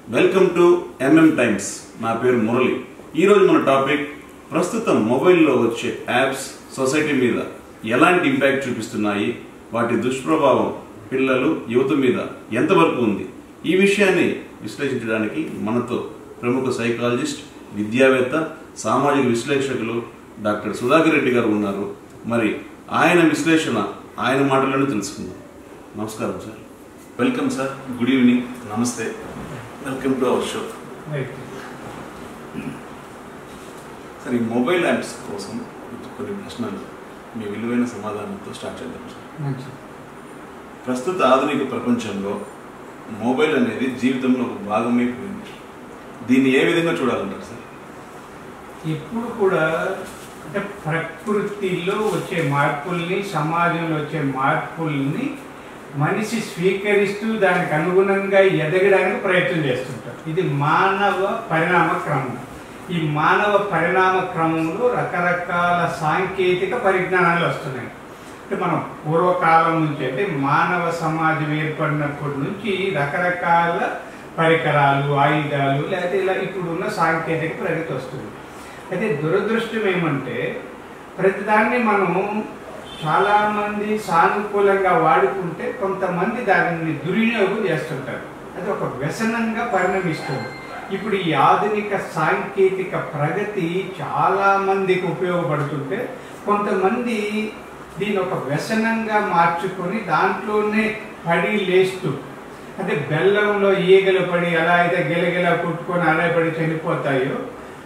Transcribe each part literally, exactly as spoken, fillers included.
Welcome to MM times. నా పేరు మురళి. ఈరోజు మన టాపిక్ ప్రస్తుతం మొబైల్లో వచ్చే యాప్స్ సొసైటీ మీద ఎలాంటి ఇంపాక్ట్ చూపిస్తున్నాయి, వాటి దుష్ప్రభావం పిల్లలు యువత మీద ఎంతవరకు ఉంది, ఈ విషయాన్ని విశ్లేషించడానికి మనతో ప్రముఖ సైకాలజిస్ట్, విద్యావేత్త, సామాజిక విశ్లేషకులు డాక్టర్ సుధాకర్ రెడ్డి గారు ఉన్నారు. మరి ఆయన విశ్లేషణ ఆయన మాటలను తెలుసుకుందాం. నమస్కారం sir. Welcome sir. Good evening. నమస్తే. Welcome to our show. Sir, ఈ మొబైల్ యాప్స్ కోసం కొన్ని ప్రశ్నలు మీ విలువైన సమాధానంతో స్టార్ట్ చేద్దాం సార్. ప్రస్తుత ఆధునిక ప్రపంచంలో మొబైల్ అనేది జీవితంలో ఒక భాగమైపోయింది. దీన్ని ఏ విధంగా చూడాలంటారు సార్? ఇప్పుడు కూడా అంటే ప్రకృతిలో వచ్చే మార్పుల్ని, సమాజంలో వచ్చే మార్పుల్ని మనిషి స్వీకరిస్తూ దానికి అనుగుణంగా ఎదగడానికి ప్రయత్నం చేస్తుంటారు. ఇది మానవ పరిణామ క్రమం. ఈ మానవ పరిణామ క్రమంలో రకరకాల సాంకేతిక పరిజ్ఞానాలు వస్తున్నాయి. అంటే మనం పూర్వకాలం నుంచి అంటే మానవ సమాజం ఏర్పడినప్పటి నుంచి రకరకాల పరికరాలు, ఆయుధాలు, లేకపోతే ఇలా ఇప్పుడున్న సాంకేతిక ప్రగతి వస్తుంది. అయితే దురదృష్టం ఏమంటే ప్రతిదాన్ని మనం చాలామంది సానుకూలంగా వాడుకుంటే కొంతమంది దానిని దుర్వినియోగం చేస్తుంటారు. అది ఒక వ్యసనంగా పరిణమిస్తుంది. ఇప్పుడు ఈ ఆధునిక సాంకేతిక ప్రగతి చాలా మందికి ఉపయోగపడుతుంటే కొంతమంది దీని ఒక వ్యసనంగా మార్చుకొని దాంట్లోనే పడి లేస్తూ, అంటే బెల్లంలో ఈగలు పడి ఎలా అయితే గిలగిలా కొట్టుకొని అలా పడి చనిపోతాయో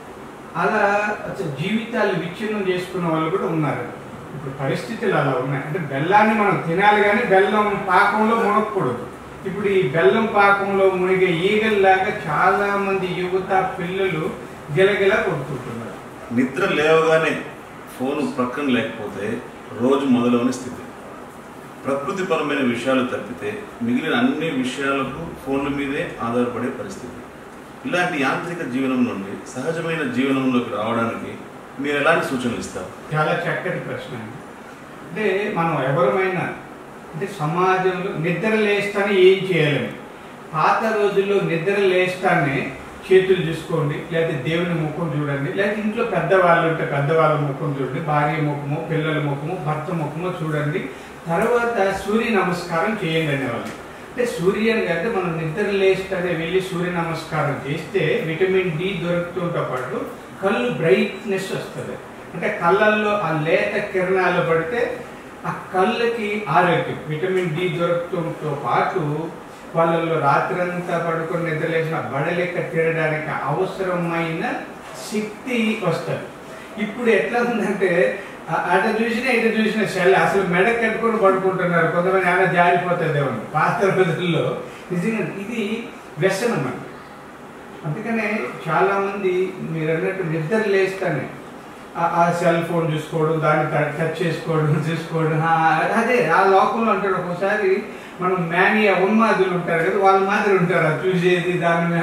అలా జీవితాలు విచ్ఛిన్నం చేసుకున్న వాళ్ళు కూడా ఉన్నారు. ఇప్పుడు పరిస్థితులు అలా ఉన్నాయి. అంటే బెల్లాన్ని మనం తినాలి కానీ బెల్లం పాకంలో మునగకూడదు. ఇప్పుడు ఈ బెల్లం పాకంలో మునిగే ఈగల్లాగా చాలా మంది యువత, పిల్లలు గిలగిలా కొట్టుకుంటున్నారు. నిద్ర లేవగానే ఫోన్ ప్రక్కన లేకపోతే రోజు మొదలవని స్థితి. ప్రకృతిపరమైన విషయాలు తప్పితే మిగిలిన అన్ని విషయాలకు ఫోన్ల మీదే ఆధారపడే పరిస్థితి. ఇలాంటి యాంత్రిక జీవనం నుండి సహజమైన జీవనంలోకి రావడానికి మీరు ఎలాంటి సూచనలు ఇస్తారు? చాలా చక్కటి ప్రశ్న. అంటే మనం ఎవరమైనా అంటే సమాజంలో నిద్ర లేస్తానే ఏం చేయాలని, పాత రోజుల్లో నిద్ర లేస్తానే చేతులు చూసుకోండి, లేకపోతే దేవుని ముఖం చూడండి, లేకపోతే ఇంట్లో పెద్దవాళ్ళు ఉంటే పెద్దవాళ్ళ ముఖం చూడండి, భార్య ముఖము, పిల్లల ముఖము, భర్త ముఖము చూడండి, తర్వాత సూర్య నమస్కారం చేయండి అనేవాళ్ళు. అంటే సూర్యుని అంటే మనం నిద్ర లేస్తానే వెళ్ళి సూర్య నమస్కారం చేస్తే విటమిన్ డి దొరుకుతుంతో పాటు కళ్ళు బ్రైట్నెస్ వస్తుంది. అంటే కళ్ళల్లో ఆ లేత కిరణాలు పడితే ఆ కళ్ళకి ఆరోగ్యం, విటమిన్ డి దొరకడంతో పాటు వాళ్ళల్లో రాత్రంతా పడుకొని నిద్రలేసిన బడలెక్క తినడానికి అవసరమైన శక్తి వస్తుంది. ఇప్పుడు ఎట్లా ఉందంటే అట చూసినా ఇట చూసిన సెల్ అసలు మెడ కట్టుకొని పడుకుంటున్నారు. కొంతమంది ఏమైనా జారిపోతుందేమో. పాత రోజుల్లో నిజంగా ఇది వ్యసనం అండి. అందుకనే చాలామంది మీరు అన్నట్టు నిద్ర లేస్తానే ఆ సెల్ ఫోన్ చూసుకోవడం, దాన్ని టచ్ చేసుకోవడం, చూసుకోవడం, అదే ఆ లోకంలో అంటాడు. ఒక్కోసారి మనం మేనియా ఉన్మాదులు ఉంటారు కదా, వాళ్ళ మాదిరి ఉంటారు. అది చూసేది దాని మీద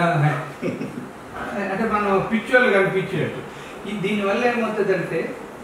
అంటే మనం పిచ్చోళ్ళు కనిపించేటట్టు. దీనివల్ల ఏమవుతుందంటే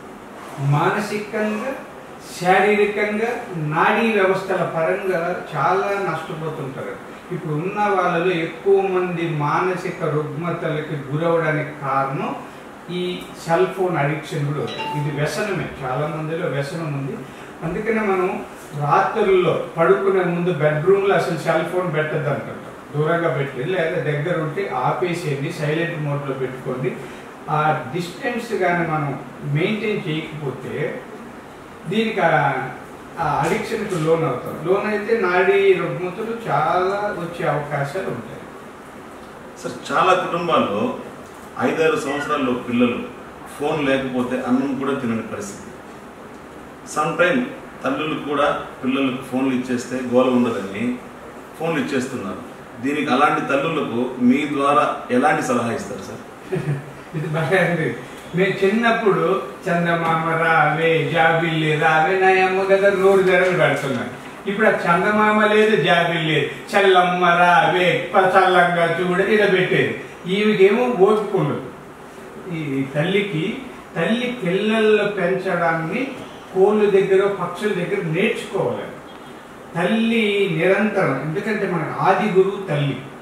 మానసికంగా, శారీరకంగా, నాడీ వ్యవస్థల పరంగా చాలా నష్టపోతుంటారు. ఇప్పుడు ఉన్న వాళ్ళలో ఎక్కువ మంది మానసిక రుగ్మతలకి గురవడానికి కారణం ఈ సెల్ ఫోన్ అడిక్షన్ కూడా ఉంది. ఇది వ్యసనమే, చాలా మందిలో వ్యసనం ఉంది. అందుకనే మనం రాత్రుల్లో పడుకునే ముందు బెడ్రూమ్లో అసలు సెల్ ఫోన్ పెట్టద్దు అంటారు. దూరంగా పెట్టి లేదా దగ్గర ఉంటే ఆపేసేయండి, సైలెంట్ మోడ్లో పెట్టుకోండి. ఆ డిస్టెన్స్ కానీ మనం మెయింటైన్ చేయకపోతే దీనికి ఆ అడిక్షన్కి లోన్ అవుతాం. లోన్ అయితే నాడీ రుగ్మతలు చాలా వచ్చే అవకాశాలు ఉంటాయి. సార్, చాలా కుటుంబాల్లో ఐదారు సంవత్సరాల్లో పిల్లలు ఫోన్ లేకపోతే అన్నం కూడా తినని పరిస్థితి. సమ్ టైం తల్లులు కూడా పిల్లలకు ఫోన్లు ఇచ్చేస్తే గోల ఉండదని ఫోన్లు ఇచ్చేస్తున్నారు. దీనికి అలాంటి తల్లులకు మీ ద్వారా ఎలాంటి సలహా ఇస్తారు సార్? ఇది బాగా అండి. నేను చిన్నప్పుడు చందమామ రావే, జాబిల్లి రావే, నా అమ్మ కదా నోరు జరగలు పెడుతున్నాను. ఇప్పుడు ఆ చందమామ లేదు, జాబిల్లి లేదు, చల్లమ్మ రావే, చల్లంగా చూడ ఇలా పెట్టేది. ఈమెకేమో ఓపిక ఉండదు. ఈ తల్లికి తల్లి పిల్లలు పెంచడాన్ని కోళ్ళ దగ్గర, పక్షుల దగ్గర నేర్చుకోవాలి. తల్లి నిరంతరం, ఎందుకంటే మనకు ఆది గురువు తల్లి.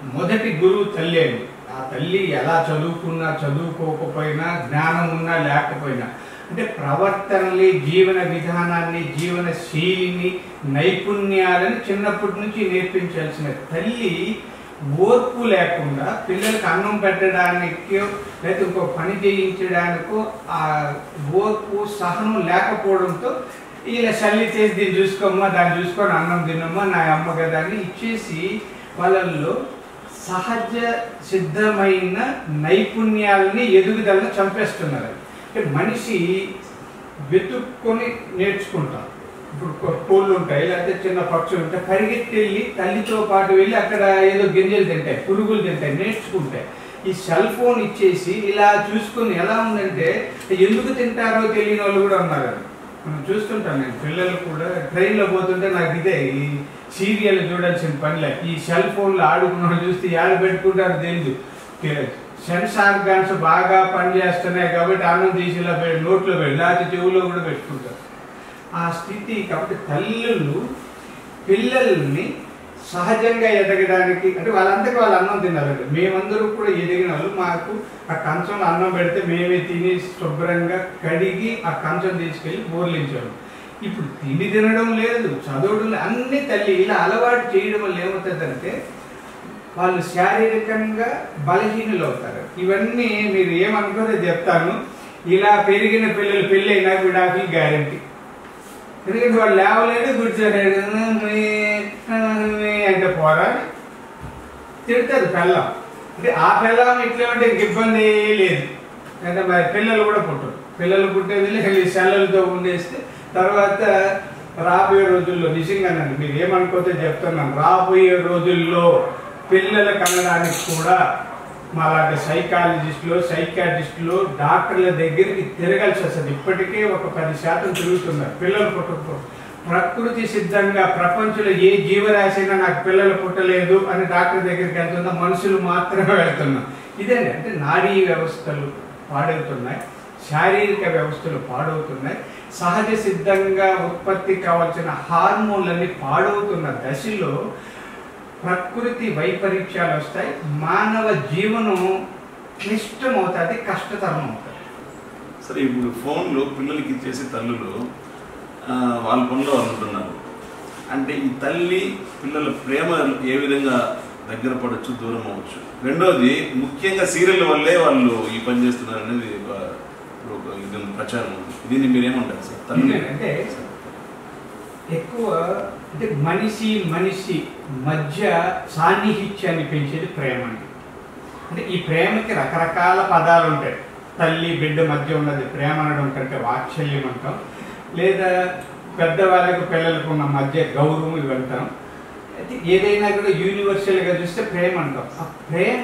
మొదటి గురువు తల్లి. ఆ తల్లి ఎలా చదువుకున్నా చదువుకోకపోయినా, జ్ఞానం ఉన్నా లేకపోయినా, అంటే ప్రవర్తనని, జీవన విధానాన్ని, జీవన శైలిని, నైపుణ్యాలను చిన్నప్పటి నుంచి నేర్పించాల్సిన తల్లి ఓర్పు లేకుండా పిల్లలకు అన్నం పెట్టడానికి లేకపోతే ఇంకో పని చేయించడానికో ఆ ఓర్పు సహనం లేకపోవడంతో ఇలా చల్లి చేసి దీన్ని చూసుకోమ్మా, దాన్ని చూసుకొని అన్నం తినమ్మా, నా అమ్మ కదా అని ఇచ్చేసి వాళ్ళల్లో సహజ సిద్ధమైన నైపుణ్యాలని, ఎదుగుదలను చంపేస్తున్నారు. అంటే మనిషి వెతుక్కొని నేర్చుకుంటాం. ఇప్పుడు కోళ్ళు ఉంటాయి, లేకపోతే చిన్న పక్షులు ఉంటాయి, పరిగెత్తి వెళ్ళి తల్లితో పాటు వెళ్ళి అక్కడ ఏదో గింజలు తింటాయి, పురుగులు తింటాయి, నేర్చుకుంటాయి. ఈ సెల్ ఫోన్ ఇచ్చేసి ఇలా చూసుకొని ఎలా ఉందంటే ఎందుకు తింటారో తెలియని వాళ్ళు కూడా ఉన్నారు. మనం చూస్తుంటాం. నేను పిల్లలు కూడా ట్రైన్లో పోతుంటే నాకు ఇదే ఈ సీరియల్ చూడాల్సిన పనిలే. ఈ సెల్ ఫోన్లో ఆడుకున్న చూస్తే ఏడ పెట్టుకుంటారో తెలియదు. సెన్స్ ఆర్గాన్స్ బాగా పనిచేస్తున్నాయి కాబట్టి అన్నం తీసి ఇలా నోట్లో పెట్టి లేకపోతే చెవులో కూడా పెట్టుకుంటారు. ఆ స్థితి కాబట్టి తల్లులు పిల్లల్ని సహజంగా ఎదగడానికి, అంటే వాళ్ళందరికీ వాళ్ళు అన్నం తినాలండి. మేమందరూ కూడా ఎదిగిన వాళ్ళు. మాకు ఆ కంచంలో అన్నం పెడితే మేమే తిని శుభ్రంగా కడిగి ఆ కంచం తీసుకెళ్ళి బోర్లించాము. ఇప్పుడు తిండి తినడం లేదు, చదవడం లేదు, అన్ని తల్లి ఇలా అలవాటు చేయడం వల్ల ఏమవుతుందంటే వాళ్ళు శారీరకంగా బలహీనులు అవుతారు. ఇవన్నీ మీరు ఏమనుకోదో చెప్తాను. ఇలా పెరిగిన పిల్లలు పెళ్ళి అయినా విడాకులు గ్యారంటీ. ఎందుకంటే వాళ్ళు లేవలేడు, కూర్చోలేడు, అంటే పోరాడి తిడతారు పిల్లం. అంటే ఆ పిల్లం ఇట్లా ఉంటే ఇంక ఇబ్బంది లేదు. అంటే మరి పిల్లలు కూడా పుట్టరు. పిల్లలు పుట్టేది సెల్లలతో ఉండేస్తే తర్వాత రాబోయే రోజుల్లో నిజంగానండి మీరు ఏమనుకోతే చెప్తున్నాను, రాబోయే రోజుల్లో పిల్లలు కనడానికి కూడా మాలాంటి సైకాలజిస్టులు, సైకాట్రిస్టులు, డాక్టర్ల దగ్గరికి తిరగాల్సి వస్తుంది. ఇప్పటికే ఒక పది శాతం తిరుగుతున్నారు పిల్లలు పుట్టకపో. ప్రకృతి సిద్ధంగా ప్రపంచంలో ఏ జీవరాశైనా నాకు పిల్లలు పుట్టలేదు అని డాక్టర్ దగ్గరికి వెళ్తున్నా, మనుషులు మాత్రమే వెళ్తున్నాం. ఇదేంటి అంటే నాడీ వ్యవస్థలు పాడవుతున్నాయి, శారీరక వ్యవస్థలు పాడవుతున్నాయి, సహజ సిద్ధంగా ఉత్పత్తి కావాల్సిన హార్మోన్లన్నీ పాడవుతున్న దశలో ప్రకృతి వైపరీత్యాలు వస్తాయి. మానవ జీవనం క్లిష్టం అవుతుంది, కష్టతరం అవుతుంది. సరే, ఇప్పుడు ఫోన్లు పిల్లలకి ఇచ్చేసి తల్లులు వాళ్ళ పనిలో వాళ్ళు ఉంటున్నారు. అంటే ఈ తల్లి పిల్లల ప్రేమ ఏ విధంగా దగ్గర పడవచ్చు, దూరం అవ్వచ్చు? రెండోది, ముఖ్యంగా సీరియల్ వల్లే వాళ్ళు ఈ పని చేస్తున్నారు అనేది ఇది ప్రచారం ఉంది. దీన్ని మీరేమంటారు సార్? తల్లి అంటే ఎక్కువ అంటే మనిషి మనిషి మధ్య సాన్నిహిత్యాన్ని పెంచేది ప్రేమ అండి. అంటే ఈ ప్రేమకి రకరకాల పదాలు ఉంటాయి. తల్లి బిడ్డ మధ్య ఉన్నది ప్రేమ అనడం కంటే వాత్సల్యం అంటాం, లేదా పెద్దవాళ్ళకు పిల్లలకు ఉన్న మధ్య గౌరవం ఇవి అంటాం. అయితే ఏదైనా కూడా యూనివర్సల్గా చూస్తే ప్రేమ అంటాం. ఆ ప్రేమ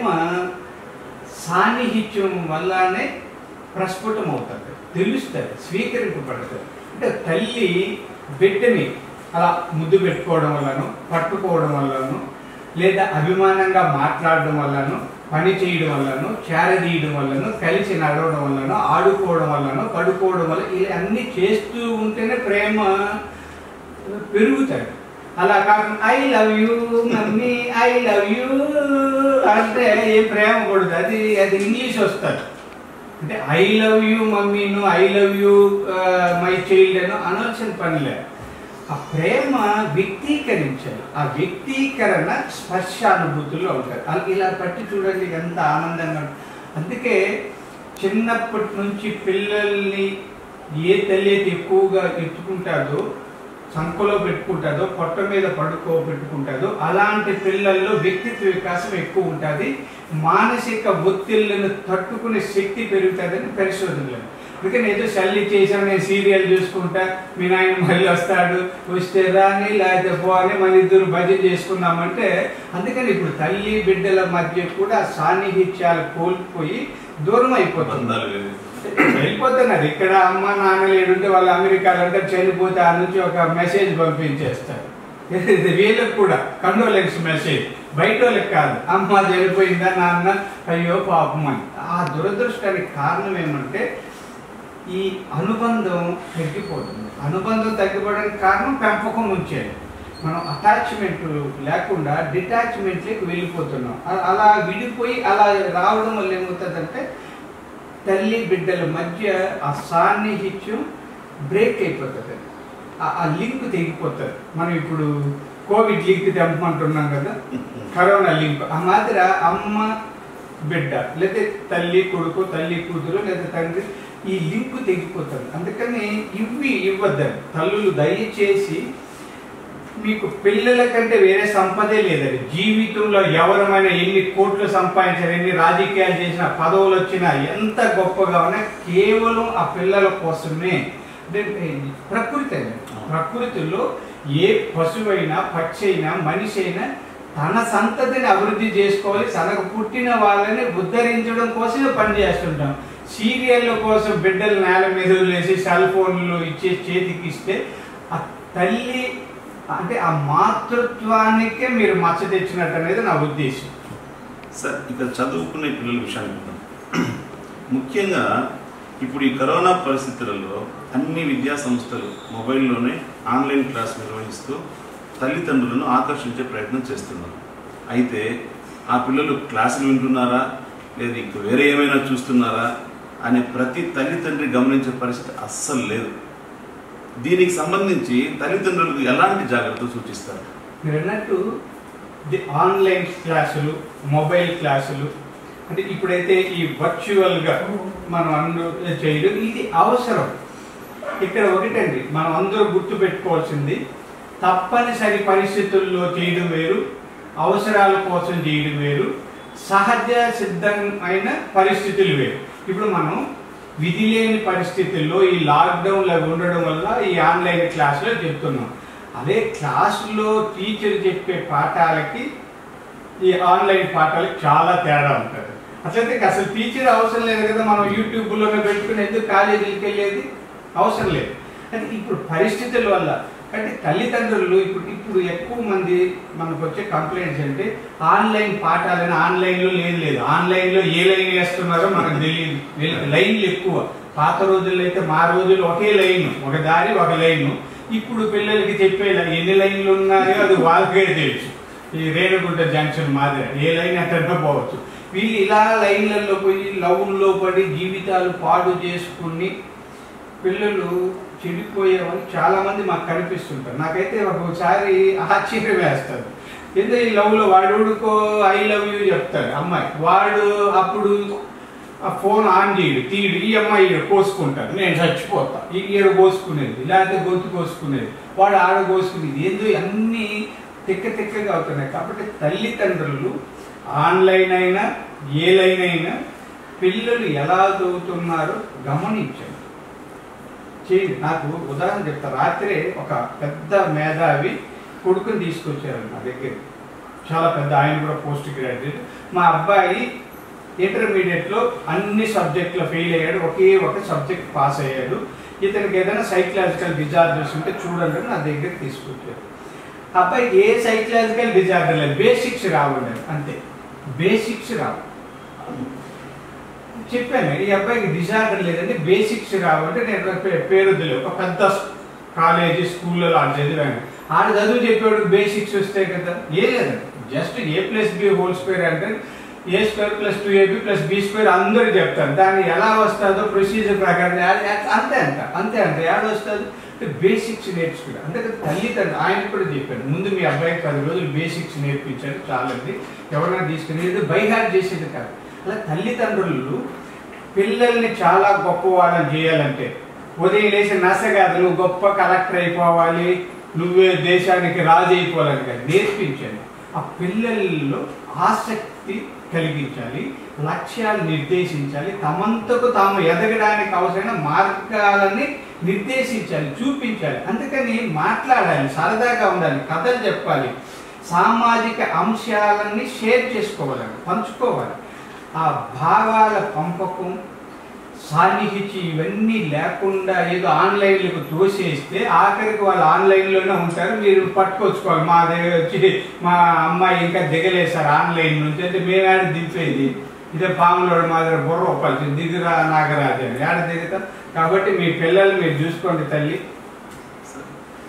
సాన్నిహిత్యం వల్లనే ప్రస్ఫుటం అవుతుంది, తెలుస్తుంది, స్వీకరింపబడుతుంది. అంటే తల్లి బిడ్డని అలా ముద్దు పెట్టుకోవడం వల్లను, పట్టుకోవడం వల్లను, లేదా అభిమానంగా మాట్లాడడం వల్లను, పని చేయడం వల్లను, చేరదీయడం వల్లను, కలిసి నడవడం వల్లను, ఆడుకోవడం వల్లను, పడుకోవడం వల్ల ఇలా అన్ని చేస్తూ ఉంటేనే ప్రేమ పెరుగుతుంది. అలా కాకుండా I love you mummy, I love you అంటే ఏ ప్రేమ కూడదు, అది అది ఇంగ్లీష్ వస్తుంది. అంటే ఐ లవ్ యూ మమ్మీను, I love you my child అని అనవలసిన పని లేదు. ఆ ప్రేమ వ్యక్తీకరించాలి. ఆ వ్యక్తీకరణ స్పర్శానుభూతుల్లో ఉంటుంది. అది ఇలా పట్టి చూడండి ఎంత ఆనందంగా. అందుకే చిన్నప్పటి నుంచి పిల్లల్ని ఏ తల్లి అయితే ఎక్కువగా ఎత్తుకుంటాదో, సంఖలో పెట్టుకుంటుందో, పొట్ట మీద పడుకో పెట్టుకుంటుందో అలాంటి పిల్లల్లో వ్యక్తిత్వ వికాసం ఎక్కువ ఉంటుంది. మానసిక ఒత్తిళ్లను తట్టుకునే శక్తి పెరుగుతుందని పరిశోధనలు. అందుకని ఏదో చల్లి చేసాం, నేను సీరియల్ చూసుకుంటా, మీ నాయన మళ్ళీ వస్తాడు, వస్తే రాని లేకపోతే పోని, మన ఇద్దరు భజన చేసుకుందామంటే. అందుకని ఇప్పుడు తల్లి బిడ్డల మధ్య కూడా సాన్నిహిత్యాలు కోల్పోయి దూరం అయిపోతుంది, వెళ్ళిపోతున్నారు. ఇక్కడ అమ్మ నాన్న లేడుంటే వాళ్ళు అమెరికాలో అంటే చనిపోతే ఆ నుంచి ఒక మెసేజ్ పంపించేస్తారు. వీళ్ళకి కూడా కండోలెన్స్ మెసేజ్, బయట వాళ్ళకి కాదు. అమ్మ చనిపోయిందా నాన్న, అయ్యో పాపం అని. ఆ దురదృష్టానికి కారణం ఏమంటే ఈ అనుబంధం తగ్గిపోతుంది. అనుబంధం తగ్గిపోవడానికి కారణం పెంపకం నుంచే. మనం అటాచ్మెంట్ లేకుండా డిటాచ్మెంట్లోకి వెళ్ళిపోతున్నాం. అలా విడిపోయి అలా రావడం వల్ల ఏమవుతుందంటే తల్లి బిడ్డల మధ్య ఆ సాన్నిహిత్యం బ్రేక్ అయిపోతుంది, ఆ లింక్ తెగిపోతుంది. మనం ఇప్పుడు కోవిడ్ లింక్ తెంపమంటున్నాం కదా, కరోనా లింక్. ఆ మాదిరి అమ్మ బిడ్డ లేదా తల్లి కొడుకు, తల్లి కూతురు లేదా తండ్రి, ఈ లింక్ తెగిపోతుంది. అందుకని ఇవి ఇవ్వద్దని తల్లులు దయచేసి, మీకు పిల్లల కంటే వేరే సంపదే లేదండి. జీవితంలో ఎవరమైనా ఎన్ని కోట్లు సంపాదించారు, ఎన్ని రాజకీయాలు చేసినా, పదవులు వచ్చినా, ఎంత గొప్పగా ఉన్నా కేవలం ఆ పిల్లల కోసమే. ప్రకృతి ప్రకృతిలో ఏ పశువైనా, పక్షి అయినా, మనిషి అయినా తన సంతతిని అభివృద్ధి చేసుకోవాలి, తనకు పుట్టిన వాళ్ళని ఉద్ధరించడం కోసమే పనిచేస్తుంటాం. సీరియళ్ళ కోసం బిడ్డలు నేల మీద వదిలేసి సెల్ ఫోన్లు ఇచ్చే చేతికి ఇస్తే ఆ తల్లి అంటే ఆ మాతృత్వానికే మీరు మచ్చ తెచ్చినట్టు అనేది నా ఉద్దేశం. సార్, ఇక్కడ చదువుకునే పిల్లల విషయానికి వద్దాం. ముఖ్యంగా ఇప్పుడు ఈ కరోనా పరిస్థితులలో అన్ని విద్యా సంస్థలు మొబైల్లోనే ఆన్లైన్ క్లాస్ నిర్వహిస్తూ తల్లిదండ్రులను ఆకర్షించే ప్రయత్నం చేస్తున్నారు. అయితే ఆ పిల్లలు క్లాసులు వింటున్నారా లేదా ఇంక వేరే ఏమైనా చూస్తున్నారా అనే ప్రతి తల్లిదండ్రి గమనించే పరిస్థితి అస్సలు లేదు. దీనికి సంబంధించి తల్లిదండ్రులకు ఎలాంటి జాగ్రత్తలు సూచిస్తారు? మీరు అన్నట్టు ది ఆన్లైన్ క్లాసులు, మొబైల్ క్లాసులు అంటే ఇప్పుడైతే ఈ వర్చువల్గా మనం అందరూ చేయడం ఇది అవసరం. ఇక్కడ ఒకటండి మనం అందరూ గుర్తుపెట్టుకోవాల్సింది, తప్పనిసరి పరిస్థితుల్లో చేయడం వేరు, అవసరాల కోసం చేయడం వేరు, సహజ సిద్ధమైన పరిస్థితులు వేరు. ఇప్పుడు మనం విధి లేని పరిస్థితుల్లో ఈ లాక్డౌన్లో ఉండడం వల్ల ఈ ఆన్లైన్ క్లాసులో చెప్తున్నాం. అదే క్లాసులో టీచర్ చెప్పే పాఠాలకి ఈ ఆన్లైన్ పాఠాలకి చాలా తేడా ఉంటుంది. అట్లయితే అసలు టీచర్ అవసరం లేదు కదా, మనం యూట్యూబ్లోనే పెట్టుకుని ఎందుకు కాలేజీకి వెళ్ళేది అవసరం లేదు. అంటే ఇప్పుడు పరిస్థితుల వల్ల అంటే తల్లిదండ్రులు ఇప్పుడు ఇప్పుడు ఎక్కువ మంది మనకు వచ్చే కంప్లైంట్స్ అంటే ఆన్లైన్ పాఠాలని ఆన్లైన్లో లేదు లేదు ఆన్లైన్లో ఏ లైన్ వేస్తున్నారో మనకు తెలియదు, లైన్లు ఎక్కువ. పాత రోజుల్లో అయితే మా రోజుల్లో ఒకే లైన్, ఒక దారి ఒక లైను. ఇప్పుడు పిల్లలకి చెప్పేలా ఎన్ని లైన్లు ఉన్నాయో అది వాళ్ళకే తెలుసు. ఈ రేణుగుంట జంక్షన్ మాదిరి ఏ లైన్ అట్టంటే పోవచ్చు. వీళ్ళు ఇలా లైన్లలో పోయి లవ్లో పడి జీవితాలు పాడు చేసుకుని పిల్లలు చెడిపోయే వాళ్ళు చాలా మంది మాకు కనిపిస్తుంటారు. నాకైతే ఒకసారి ఆశ్చర్యం వేస్తారు. ఏదో ఈ లవ్లో వాడుకో ఐ లవ్ యూ చెప్తాడు అమ్మాయి, వాడు అప్పుడు ఆ ఫోన్ ఆన్ చేయడు, తీయడు, ఈ అమ్మాయి ఈడ కోసుకుంటాడు, నేను చచ్చిపోతా, ఈ ఈడ కోసుకునేది లేకపోతే గొంతు కోసుకునేది, వాడు ఆడ కోసుకునేది, ఏదో అన్నీ తిక్క తిక్కగా అవుతున్నాయి. కాబట్టి తల్లిదండ్రులు ఆన్లైన్ అయినా ఏ లైన్ అయినా పిల్లలు ఎలా చదువుతున్నారో గమనించండి, చేయండి. నాకు ఉదాహరణ చెప్తా. రాత్రే ఒక పెద్ద మేధావి కొడుకుని తీసుకొచ్చారు నా దగ్గర, చాలా పెద్ద, ఆయన కూడా పోస్ట్ గ్రాడ్యుయేట్. మా అబ్బాయి ఇంటర్మీడియట్లో అన్ని సబ్జెక్టులో ఫెయిల్ అయ్యాడు, ఒకే ఒక సబ్జెక్ట్ పాస్ అయ్యాడు, ఇతనికి ఏదైనా సైకలాజికల్ డిజార్డర్స్ ఉంటే చూడండి నా దగ్గర తీసుకొచ్చారు. అబ్బాయికి ఏ సైకలాజికల్ డిజార్డర్ లేదు, బేసిక్స్ రావాలి అంతే, బేసిక్స్ రావు. చెప్పాను ఈ అబ్బాయికి డిజార్డర్ లేదంటే బేసిక్స్ రావంటే నేను పేరు తెలియదు, ఒక పెద్ద కాలేజీ స్కూల్లో ఆడ చదివాను. ఆడ చదువు చెప్పేవాడు బేసిక్స్ వస్తాయి కదా, ఏ లేదండి, just a plus b whole square అంటే a square plus two a b plus b square అందరూ చెప్తారు. దాన్ని ఎలా వస్తుందో ప్రొసీజర్ ప్రకారం అంతే అంట అంతే అంట ఏడ వస్తుంది బేసిక్స్ నేర్చుకున్నాడు. అందుకని తల్లిదండ్రులు ఆయన కూడా చెప్పాడు, ముందు మీ అబ్బాయికి పది రోజులు బేసిక్స్ నేర్పించాడు చాలండి, ఎవరైనా తీసుకునేది బైహార్ట్ చేసేది కాదు. అలా తల్లిదండ్రులు పిల్లల్ని చాలా గొప్పవాళ్ళని చేయాలంటే ఉదయం లేచి నసగాదు, నువ్వు గొప్ప కలెక్టర్ అయిపోవాలి, నువ్వే దేశానికి రాజు అయిపోవాలని కాదు, నేర్పించండి. ఆ పిల్లల్లో ఆసక్తి కలిగించాలి, లక్ష్యాలు నిర్దేశించాలి, తమంతకు తాము ఎదగడానికి అవసరమైన మార్గాలని నిర్దేశించాలి, చూపించాలి. అందుకని మాట్లాడాలి, సరదాగా ఉండాలి, కథలు చెప్పాలి, సామాజిక అంశాలన్నీ షేర్ చేసుకోవాలండి, పంచుకోవాలి. ఆ భావాల పంపకం, సాన్నిహిత్యం ఇవన్నీ లేకుండా ఏదో ఆన్లైన్లకు తోసేస్తే ఆఖరికి వాళ్ళు ఆన్లైన్లోనే ఉంటారు, మీరు పట్టుకొచ్చుకోవాలి. మా దగ్గర వచ్చి మా అమ్మాయి ఇంకా దిగలేసారు ఆన్లైన్ నుంచి అంటే మేము ఆడ దింపేది, ఇదే పాములోడు మా దగ్గర బుర్ర ఒప్పాల్సింది, దిగురా నాగరాజు అని ఆడ దిగుతాం. కాబట్టి మీ పిల్లలు మీరు చూసుకోండి తల్లి.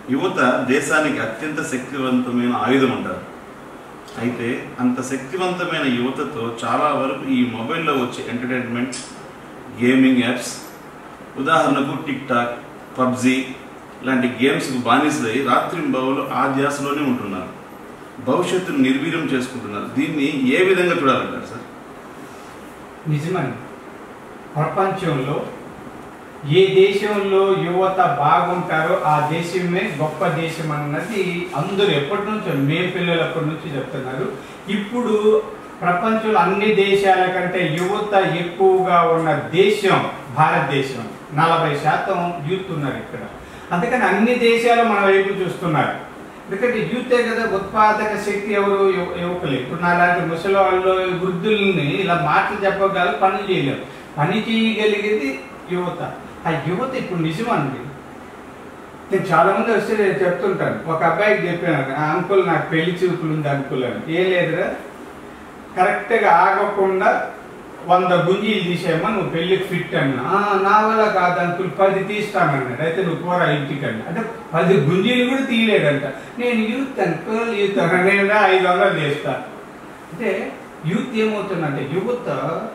యువత దేశానికి అత్యంత శక్తివంతమైన ఆయుధం అంటారు. అయితే అంత శక్తివంతమైన యువతతో చాలా వరకు ఈ మొబైల్లో వచ్చే ఎంటర్టైన్మెంట్, గేమింగ్ యాప్స్, ఉదాహరణకు టిక్ టాక్, పబ్జీ లాంటి గేమ్స్కు బానిసలై రాత్రింబవలు ఆ ధ్యాసలోనే ఉంటున్నారు. భవిష్యత్తును నిర్వీర్యం చేసుకుంటున్నారు. దీన్ని ఏ విధంగా చూడాలంటారు సార్? నిజమని ప్రపంచంలో ఏ దేశంలో యువత బాగుంటారో ఆ దేశమే గొప్ప దేశం అన్నది అందరూ ఎప్పటి నుంచో, మే పిల్లలు అప్పటి నుంచి చెప్తున్నారు. ఇప్పుడు ప్రపంచంలో అన్ని దేశాల కంటే యువత ఎక్కువగా ఉన్న దేశం భారతదేశం. నలభై శాతం యూత్ ఉన్నారు ఇక్కడ. అందుకని అన్ని దేశాలు మన వైపు చూస్తున్నారు. ఎందుకంటే యూతే కదా ఉత్పాదక శక్తి. ఎవరు యువకులు. ఇప్పుడు నాలాంటి ముసలి వాళ్ళు, వృద్ధుల్ని ఇలా మాటలు చెప్పగలరు, పని చేయలేరు. పని చేయగలిగేది యువత. ఆ యువత ఇప్పుడు నిజమండి. నేను చాలా మంది వస్తే నేను చెప్తుంటాను. ఒక అబ్బాయికి చెప్పాను, ఆ అంకుల్ నాకు పెళ్లి చూపులు ఉంది అంకుల్ అని. ఏ లేదురా, కరెక్ట్గా ఆగకుండా వంద గుంజీలు తీసేయమ్మా, నువ్వు పెళ్లికి ఫిట్ అన్నా. నా వల్ల కాదు అంకుల్, పది తీస్తానన్నాడు. అయితే నువ్వు పోరా ఇంటికి అన్నా. అంటే పది గుంజీలు కూడా తీయలేదంట. నేను యూత్ అంకుల్, యూత్ నేను ఐదు వందలు చేస్తా. అంటే యూత్ ఏమవుతుందంటే యువత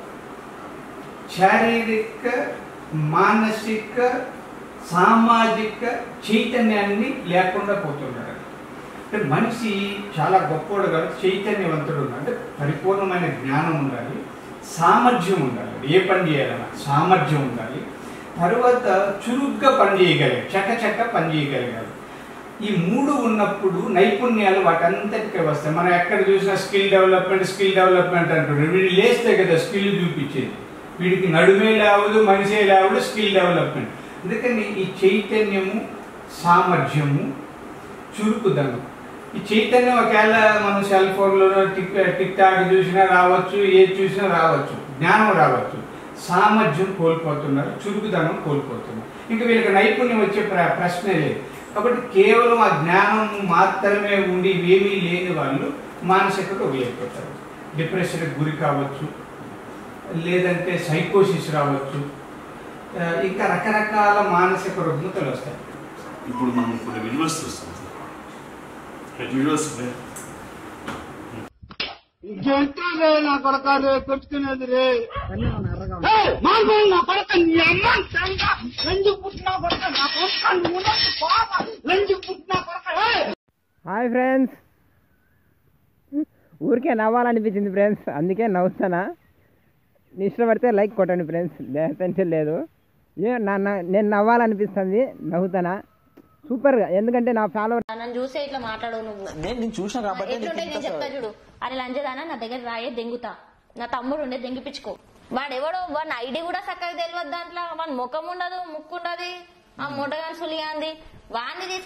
శారీరక, మానసిక, సామాజిక చైతన్యాన్ని లేకుండా పోతున్నాడు. అంటే మనిషి చాలా గొప్పవాడు కాబట్టి చైతన్యవంతుడు ఉండాలి. అంటే పరిపూర్ణమైన జ్ఞానం ఉండాలి, సామర్థ్యం ఉండాలి. ఏ పని చేయాలన్నా సామర్థ్యం ఉండాలి. తర్వాత చురుగ్గా పని చేయగలిగాలి, చక్కచక్క పని చేయగలిగాలి. ఈ మూడు ఉన్నప్పుడు నైపుణ్యాలు వాటంతటికే వస్తాయి. మనం ఎక్కడ చూసినా స్కిల్ డెవలప్మెంట్ స్కిల్ డెవలప్మెంట్ అంటున్నారు. వీడు లేస్తే కదా స్కిల్ చూపించేది. వీడికి నడుమే లేవదు, మనిషే లేవదు, స్కిల్ డెవలప్మెంట్. అందుకని ఈ చైతన్యము, సామర్థ్యము, చురుకుదనం. ఈ చైతన్యం ఒకవేళ మనం సెల్ ఫోన్లో టిక్ టిక్ టాక్ చూసినా రావచ్చు, ఏది చూసినా రావచ్చు, జ్ఞానం రావచ్చు. సామర్థ్యం కోల్పోతున్నారు, చురుకుదనం కోల్పోతున్నారు. ఇంకా వీళ్ళకి నైపుణ్యం వచ్చే ప్ర ప్రశ్నే లేదు. కాబట్టి కేవలం ఆ జ్ఞానం మాత్రమే ఉండి ఏమీ లేని వాళ్ళు మానసికత వదిలేకపోతారు. డిప్రెషన్కి గురి కావచ్చు, లేదంటే సైకోసిస్ రావచ్చు, ఇంకా రకరకాల మానసిక రుగ్మతలు వస్తాయి. ఇప్పుడు మనం కొన్ని విజువల్స్ చూస్తాం. విజువల్స్ నా కొడక పెట్టుకునేది రే నా కొడక నీ అమ్మ లంజు పుట్టిన కొడక నా కొడక లంజు పుట్టిన కొడక. హాయ్ ఫ్రెండ్స్, ఊరికే నవ్వాలనిపించింది ఫ్రెండ్స్, అందుకే నవ్వుతానా. నీ ఇష్టపడితే లైక్ కొట్టండి ఫ్రెండ్స్, లేదంటే లేదు. ఏ నా నేను నవ్వాలనిపిస్తుంది, నవ్వుతానా. సూపర్గా, ఎందుకంటే నా ఫాలోవర్ నన్ను చూసే ఇట్లా మాట్లాడవు నువ్వు. నేను చూసిన కాబట్టి ఎట్లుంటే నేను చెప్తా చూడు. అరే లంజదానా నా దగ్గర రాయే దెంగుతా, నా తమ్ముడు ఉండే దెంగిపించుకో. వాడెవడో వాడి ఐడి కూడా చక్కగా తెలియదు, దాంట్లో వాడి ముఖం ఉండదు, ముక్కు ఉండదు, ఆ ముట్టగాని సులిగాంది. వాడిని తీసుకో.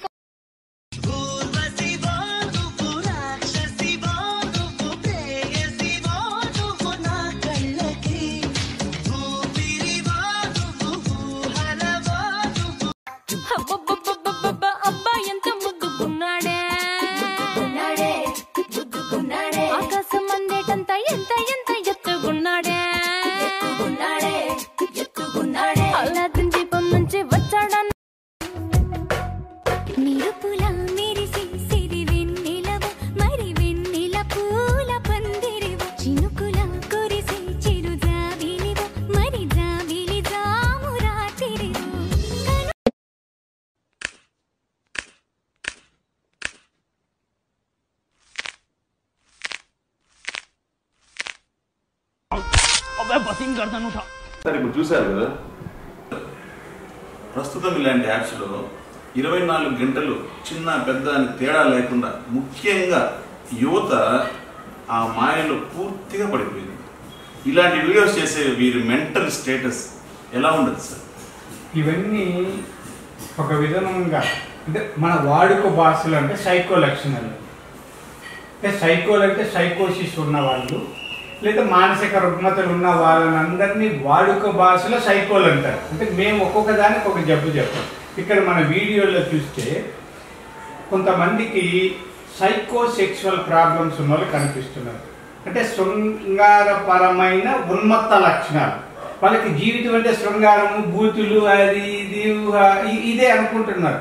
అబ్బా ఎంత ముద్దుకున్నాడే, ఆకాశం అందేటంత ఎంత ఎంత ఎత్తుకున్నాడే, అల్లాదిన్ దీపం నుంచి వచ్చాడా. నిరుపుల మెరిసి సిరి వెన్నెలవు, మరి వెన్నెల పూల పందిరివు, చినుకుల కురిసి చిరు జాబిలివు, మరి జాబిలి జాము రాత్రివు. సార్ ఇప్పుడు చూశారు కదా, ప్రస్తుతం ఇలాంటి యాప్స్లో ఇరవై నాలుగు గంటలు చిన్న పెద్ద అని తేడా లేకుండా ముఖ్యంగా యువత ఆ మాయలో పూర్తిగా పడిపోయింది. ఇలాంటి వీడియోస్ చేసే వీరి మెంటల్ స్టేటస్ ఎలా ఉండదు సార్? ఇవన్నీ ఒక విధంగా అంటే మన వాడుక భాషలు అంటే సైకో లక్షణాలు. అంటే సైకోలు అంటే సైకోసిస్ ఉన్నవాళ్ళు, లేదా మానసిక రుగ్మతలు ఉన్న వాళ్ళని అందరినీ వాడుక భాషలో సైకోలు అంటారు. అంటే మేము ఒక్కొక్క దానికి ఒక జబ్బు చెప్తాం. ఇక్కడ మన వీడియోలో చూస్తే కొంతమందికి సైకో సెక్సువల్ ప్రాబ్లమ్స్ ఉన్న వాళ్ళు కనిపిస్తున్నారు. అంటే శృంగారపరమైన ఉన్మత్త లక్షణాలు. వాళ్ళకి జీవితం అంటే శృంగారము, బూతులు, అది ఇది ఇదే అనుకుంటున్నారు.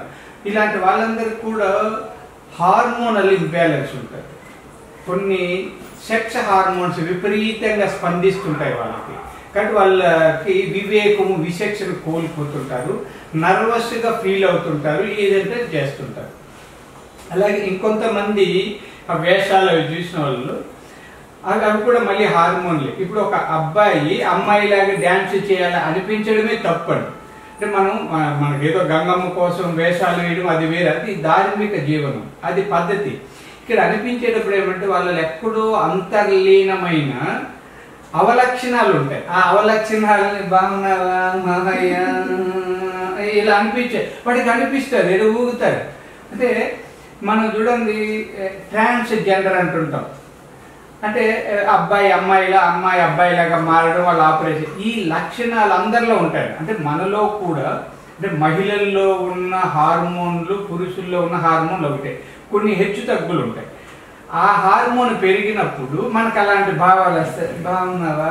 ఇలాంటి వాళ్ళందరికీ కూడా హార్మోనల్ ఇంబ్యాలెన్స్ ఉంటుంది. కొన్ని సెక్స్ హార్మోన్స్ విపరీతంగా స్పందిస్తుంటాయి వాళ్ళకి, కాబట్టి వాళ్ళకి వివేకము విచక్షణ కోల్పోతుంటారు, నర్వస్గా ఫీల్ అవుతుంటారు, ఏదంటే చేస్తుంటారు. అలాగే ఇంకొంతమంది ఆ వేషాలు అవి చూసిన వాళ్ళు అవి అవి కూడా మళ్ళీ హార్మోన్లే. ఇప్పుడు ఒక అబ్బాయి అమ్మాయిలాగా డ్యాన్స్ చేయాలని అనిపించడమే తప్పండి. అంటే మనం మనకేదో గంగమ్మ కోసం వేషాలు వేయడం అది వేరే, అది ధార్మిక జీవనం, అది పద్ధతి. ఇక్కడ అనిపించేటప్పుడు ఏమంటే వాళ్ళలో ఎక్కడో అంతర్లీనమైన అవలక్షణాలు ఉంటాయి. ఆ అవలక్షణాలని బాగున్నావా ఇలా అనిపించే వాడికి అనిపిస్తుంది, ఏదో ఊగుతారు. అంటే మనం చూడండి ట్రాన్స్ జెండర్ అంటుంటాం, అంటే అబ్బాయి అమ్మాయిలా అమ్మాయి అబ్బాయిలాగా మారడం, వాళ్ళ ఆపరేషన్, ఈ లక్షణాలు అందరిలో ఉంటాయి. అంటే మనలో కూడా అంటే మహిళల్లో ఉన్న హార్మోన్లు పురుషుల్లో ఉన్న హార్మోన్లు ఒకటే, కొన్ని హెచ్చు తగ్గులు ఉంటాయి. ఆ హార్మోన్ పెరిగినప్పుడు మనకు అలాంటి భావాలు వస్తాయి. బాగున్నావా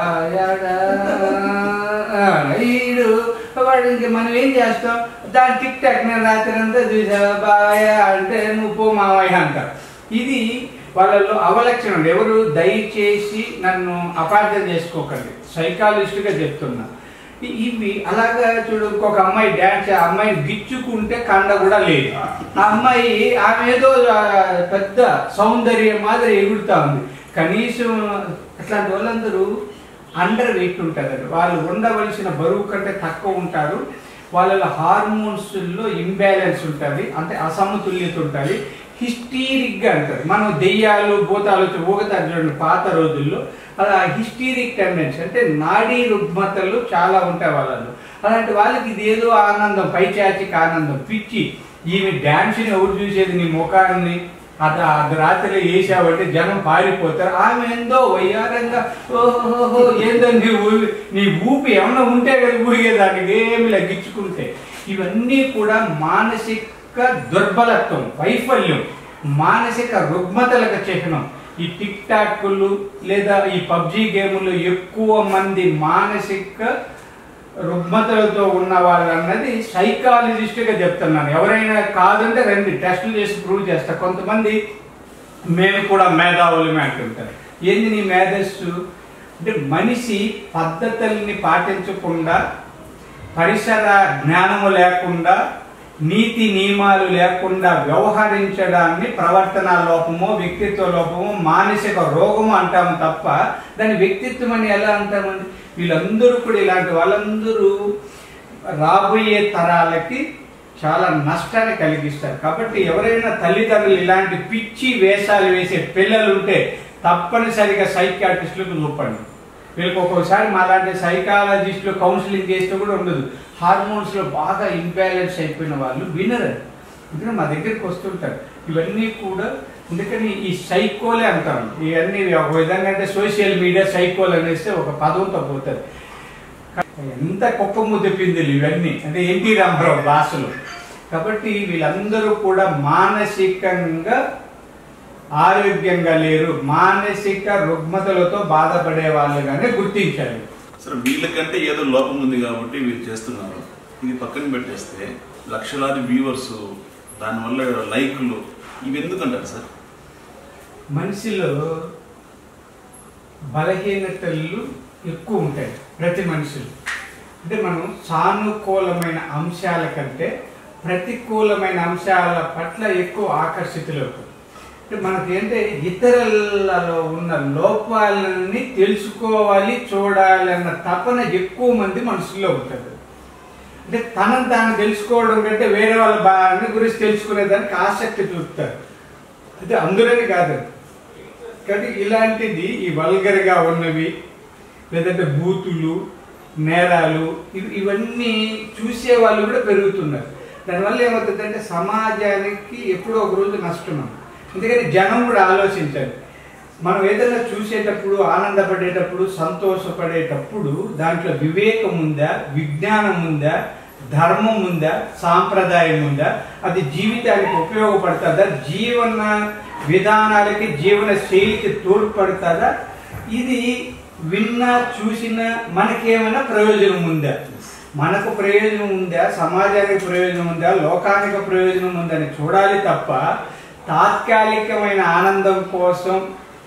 ఈడు వాడు, ఇంక మనం ఏం చేస్తాం, దాని టిక్ టాక్ నేను రాత్రి అంతా చూసావా బావయ్య అంటే నువ్వు పో మావయ్య అంటారు. ఇది వాళ్ళలో అవలక్షణం. ఎవరు దయచేసి నన్ను అపార్థం చేసుకోకండి, సైకాలజిస్ట్గా చెప్తున్నా. ఇవి అలాగా చూడు, ఒక అమ్మాయి డ్యాన్స్, ఆ అమ్మాయిని గిచ్చుకుంటే కండ కూడా లేదు. ఆ అమ్మాయి ఆమె ఏదో పెద్ద సౌందర్యం మాదిరి ఎగురుతా ఉంది. కనీసం అట్లాంటి వాళ్ళందరూ అండర్ వెయిట్ ఉంటారు, వాళ్ళు ఉండవలసిన బరువు కంటే తక్కువ ఉంటారు. వాళ్ళ హార్మోన్స్లో ఇంబ్యాలెన్స్ ఉంటుంది, అంటే అసమతుల్యత ఉంటుంది, హిస్టీరిక్గా అంటారు. మనం దెయ్యాలు భూతాలు ఊగతారు చూడండి పాత రోజుల్లో, అలా హిస్టీరిక్ టెండెన్సీ అంటే నాడీ రుగ్మతలు చాలా ఉంటాయి వాళ్ళలో. అలాంటి వాళ్ళకి ఇది ఏదో ఆనందం, పైచాచిక ఆనందం, పిచ్చి. ఈమె డ్యాన్స్ని ఎవరు చూసేది, నీ ముఖాన్ని అది అది రాత్రి వేసావంటే జనం పారిపోతారు. ఆమె ఏందో వయ్యారంగా ఓహోహో ఏందో నీ ఊ నీ ఊపి ఏమన్నా ఉంటే కదా ఊరిగేదానికి ఏమి లగ్గించుకుంటే. ఇవన్నీ కూడా మానసిక దుర్బలత్వం, వైఫల్యం, మానసిక రుగ్మతలకు చిహ్నం. ఈ టిక్ టాక్లు లేదా ఈ పబ్జీ గేములు ఎక్కువ మంది మానసిక రుగ్మతలతో ఉన్న వాళ్ళు అన్నది సైకాలజిస్ట్గా చెప్తున్నాను. ఎవరైనా కాదంటే రండి టెస్టులు చేసి ప్రూవ్ చేస్తా. కొంతమంది మేము కూడా మేధావులమే అంటుంటారు. ఏంది నీ మేధస్సు అంటే మనిషి పద్ధతుల్ని పాటించకుండా, పరిసర జ్ఞానము లేకుండా, నీతి నియమాలు లేకుండా వ్యవహరించడాన్ని ప్రవర్తన లోపమో వ్యక్తిత్వ లోపమో మానసిక రోగము అంటాము తప్ప దాని వ్యక్తిత్వం అని ఎలా అంటామండి? వీళ్ళందరూ కూడా ఇలాంటి వాళ్ళందరూ రాబోయే తరాలకి చాలా నష్టాన్ని కలిగిస్తారు. కాబట్టి ఎవరైనా తల్లిదండ్రులు ఇలాంటి పిచ్చి వేషాలు వేసే పిల్లలు ఉంటే తప్పనిసరిగా సైకియాట్రిస్టులకు చూపండి. వీళ్ళకి ఒక్కొక్కసారి మా లాంటి సైకాలజిస్టులు కౌన్సిలింగ్ చేస్తే కూడా ఉండదు. హార్మోన్స్లో బాగా ఇంబ్యాలెన్స్ అయిపోయిన వాళ్ళు వినరు, ఎందుకంటే మా దగ్గరికి వస్తుంటారు. ఇవన్నీ కూడా అందుకని ఈ సైకోలే అంటారు. ఇవన్నీ ఒక విధంగా అంటే సోషల్ మీడియా సైకోల్ అనేస్తే ఒక పదంతో పోతుంది. ఎంత కుక్క ముద్ద పిందులు ఇవన్నీ అంటే ఎన్టీ రామారావు భాషలు. కాబట్టి వీళ్ళందరూ కూడా మానసికంగా ఆరోగ్యంగా లేరు, మానసిక రుగ్మతలతో బాధపడే వాళ్ళుగానే గుర్తించాలి. సరే, వీళ్ళకంటే ఏదో లోపం ఉంది కాబట్టి వీళ్ళు చేస్తున్నారు. ఇది పక్కన పెట్టేస్తే లక్షలాది వ్యూవర్స్, దానివల్ల లైక్లు, ఇవి ఎందుకంటారు సార్? మనిషిలో బలహీనతలు ఎక్కువ ఉంటాయి ప్రతి మనిషిలో. అంటే మనం సానుకూలమైన అంశాల కంటే ప్రతికూలమైన అంశాల పట్ల ఎక్కువ ఆకర్షితులవుతాం. అంటే మనకేంటే ఇతరులలో ఉన్న లోపాలని తెలుసుకోవాలి, చూడాలి అన్న తపన ఎక్కువ మంది మనసులో ఉంటుంది. అంటే తనను తాను తెలుసుకోవడం కంటే వేరే వాళ్ళ బాగా గురించి తెలుసుకునేదానికి ఆసక్తి చూపుతారు. అంటే అందరని కాదు, కానీ ఇలాంటిది ఈ వల్గర్గా ఉన్నవి లేదంటే బూతులు, నేరాలు, ఇవి ఇవన్నీ చూసే వాళ్ళు కూడా పెరుగుతున్నారు. దానివల్ల ఏమవుతుందంటే సమాజానికి ఎప్పుడో ఒక రోజు నష్టం. అందుకని జనం కూడా ఆలోచించాలి. మనం ఏదైనా చూసేటప్పుడు, ఆనందపడేటప్పుడు, సంతోషపడేటప్పుడు దాంట్లో వివేకం ఉందా, విజ్ఞానం ఉందా, ధర్మం ఉందా, సాంప్రదాయం ఉందా, అది జీవితానికి ఉపయోగపడుతుందా, జీవన విధానాలకి జీవన శైలికి తోడ్పడుతుందా, ఇది విన్నా చూసినా మనకేమైనా ప్రయోజనం ఉందా, మనకు ప్రయోజనం ఉందా, సమాజానికి ప్రయోజనం ఉందా, లోకానికి ప్రయోజనం ఉందని చూడాలి తప్ప తాత్కాలికమైన ఆనందం కోసం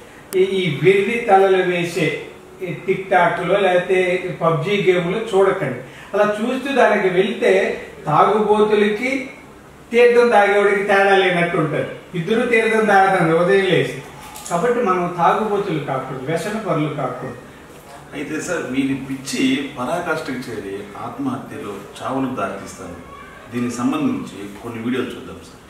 ఈ వెర్రి తలలు వేసే టిక్ టాక్లో లేకపోతే పబ్జీ గేమ్లో చూడకండి. అలా చూస్తూ దానికి వెళ్తే తాగుబోతులకి తీర్థం తాగేవాడికి తేడా లేనట్టు ఉంటుంది. ఇద్దరు తీర్థం తాగడం ఉదయం లేసి. కాబట్టి మనం తాగుబోతులు కాకూడదు, వ్యసన పరులు కాకూడదు. అయితే సార్ మీరు పిచ్చి పరాకాష్ఠకు చేరి ఆత్మహత్యలు చావులకు దారితీస్తారు. దీనికి సంబంధించి కొన్ని వీడియోలు చూద్దాం సార్.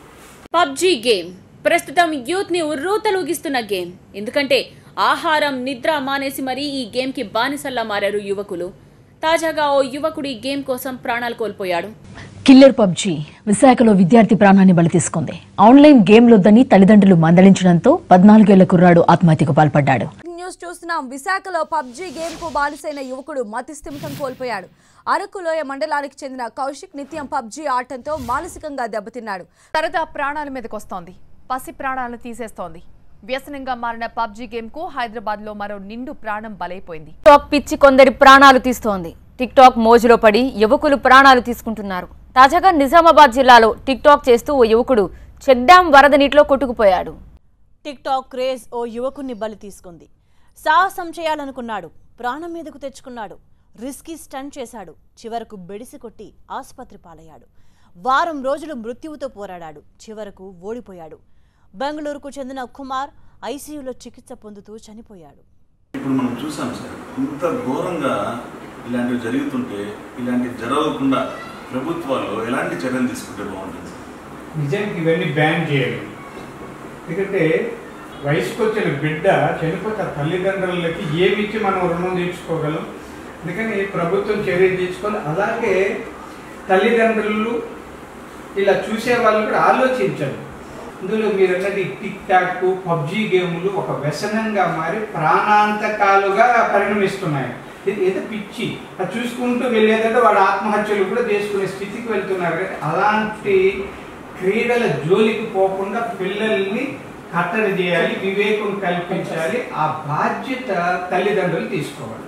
పబ్జీ గేమ్ ప్రస్తుతం యూత్ ని ఉర్రూతలూగిస్తున్న గేమ్. ఎందుకంటే ఆహారం నిద్ర మానేసి మరీ ఈ గేమ్ కి బానిసల్లా మారారు యువకులు. తాజాగా ఓ యువకుడు ఈ గేమ్ కోసం ప్రాణాలు కోల్పోయాడు. కిల్లర్ పబ్జీ విశాఖలో విద్యార్థి ప్రాణాన్ని బలి తీసుకుంది. ఆన్లైన్ గేమ్లొద్దని తల్లిదండ్రులు మందలించడంతో పద్నాలుగేళ్ల కుర్రాడు ఆత్మహత్యకు పాల్పడ్డాడు. న్యూస్ చూస్తున్నాం. విశాఖలో పబ్జీ గేమ్ కు బానిసైన యువకుడు మతిస్థిమితం కోల్పోయాడు. అరకులోయ మండలానికి చెందిన కౌశిక్ నిత్యం పబ్జీ ఆడటంతో మానసికంగా దెబ్బతిన్నాడు. సరదా ప్రాణాల మీదకొస్తోంది, పసి ప్రాణాలను తీసేస్తోంది. వ్యసనంగా మారిన పబ్జీ గేమ్ కు హైదరాబాద్ లో మరో నిండు ప్రాణం బలైపోయింది. టిక్టాక్ పిచ్చి కొందరి ప్రాణాలు తీస్తోంది. టిక్టాక్ మోజులో పడి యువకులు ప్రాణాలు తీసుకుంటున్నారు. తాజాగా నిజామాబాద్ జిల్లాలో టిక్టాక్ చేస్తూ ఓ యువకుడు చెక్ డ్యాం వరద నీటిలో కొట్టుకుపోయాడు. టిక్టాక్ క్రేజ్ ఓ యువకుడిని బలి తీసుకుంది. సాహసం చేయాలనుకున్నాడు, ప్రాణం మీదకు తెచ్చుకున్నాడు, రిస్కీ స్టంట్ చేశాడు. చివరకు బెడిసి కొట్టి ఆసుపత్రి పాలయ్యాడు. వారం రోజులు మృత్యువుతో పోరాడాడు. చివరకు ఓడిపోయాడు. బెంగళూరుకు చెందిన కుమార్ ఐసీయూలో చికిత్స పొందుతూ చనిపోయాడు. ఇప్పుడు మనం చూసాం సార్, ఇంత ఘోరంగా ఇలాంటివి జరుగుతుంటే ఇలాంటివి జరగకుండా ప్రభుత్వాలు ఎలాంటి చర్యలు తీసుకుంటే బాగుంటుంది సార్? నిజానికి ఇవన్నీ బ్యాన్ చేయాలి. ఎందుకంటే వయసుకు వచ్చిన బిడ్డ చనిపోతే తల్లిదండ్రులకి ఏమిచ్చి మనం రుణం తీర్చుకోగలం. అందుకని ప్రభుత్వం చర్య తీసుకోవాలి. అలాగే తల్లిదండ్రులు ఇలా చూసే వాళ్ళు కూడా ఆలోచించాలి. ఇందులో మీరు అన్నది టిక్ టాక్ పబ్జీ గేములు ఒక వ్యసనంగా మారి ప్రాణాంతకాలుగా పరిణమిస్తున్నాయి. ఇది ఏదో పిచ్చి అది చూసుకుంటూ వెళ్ళేదంటే వాడు ఆత్మహత్యలు కూడా చేసుకునే స్థితికి వెళ్తున్నారు. కానీ అలాంటి క్రీడల జోలికి పోకుండా పిల్లల్ని కట్టడి చేయాలి, వివేకం కల్పించాలి. ఆ బాధ్యత తల్లిదండ్రులు తీసుకోవాలి.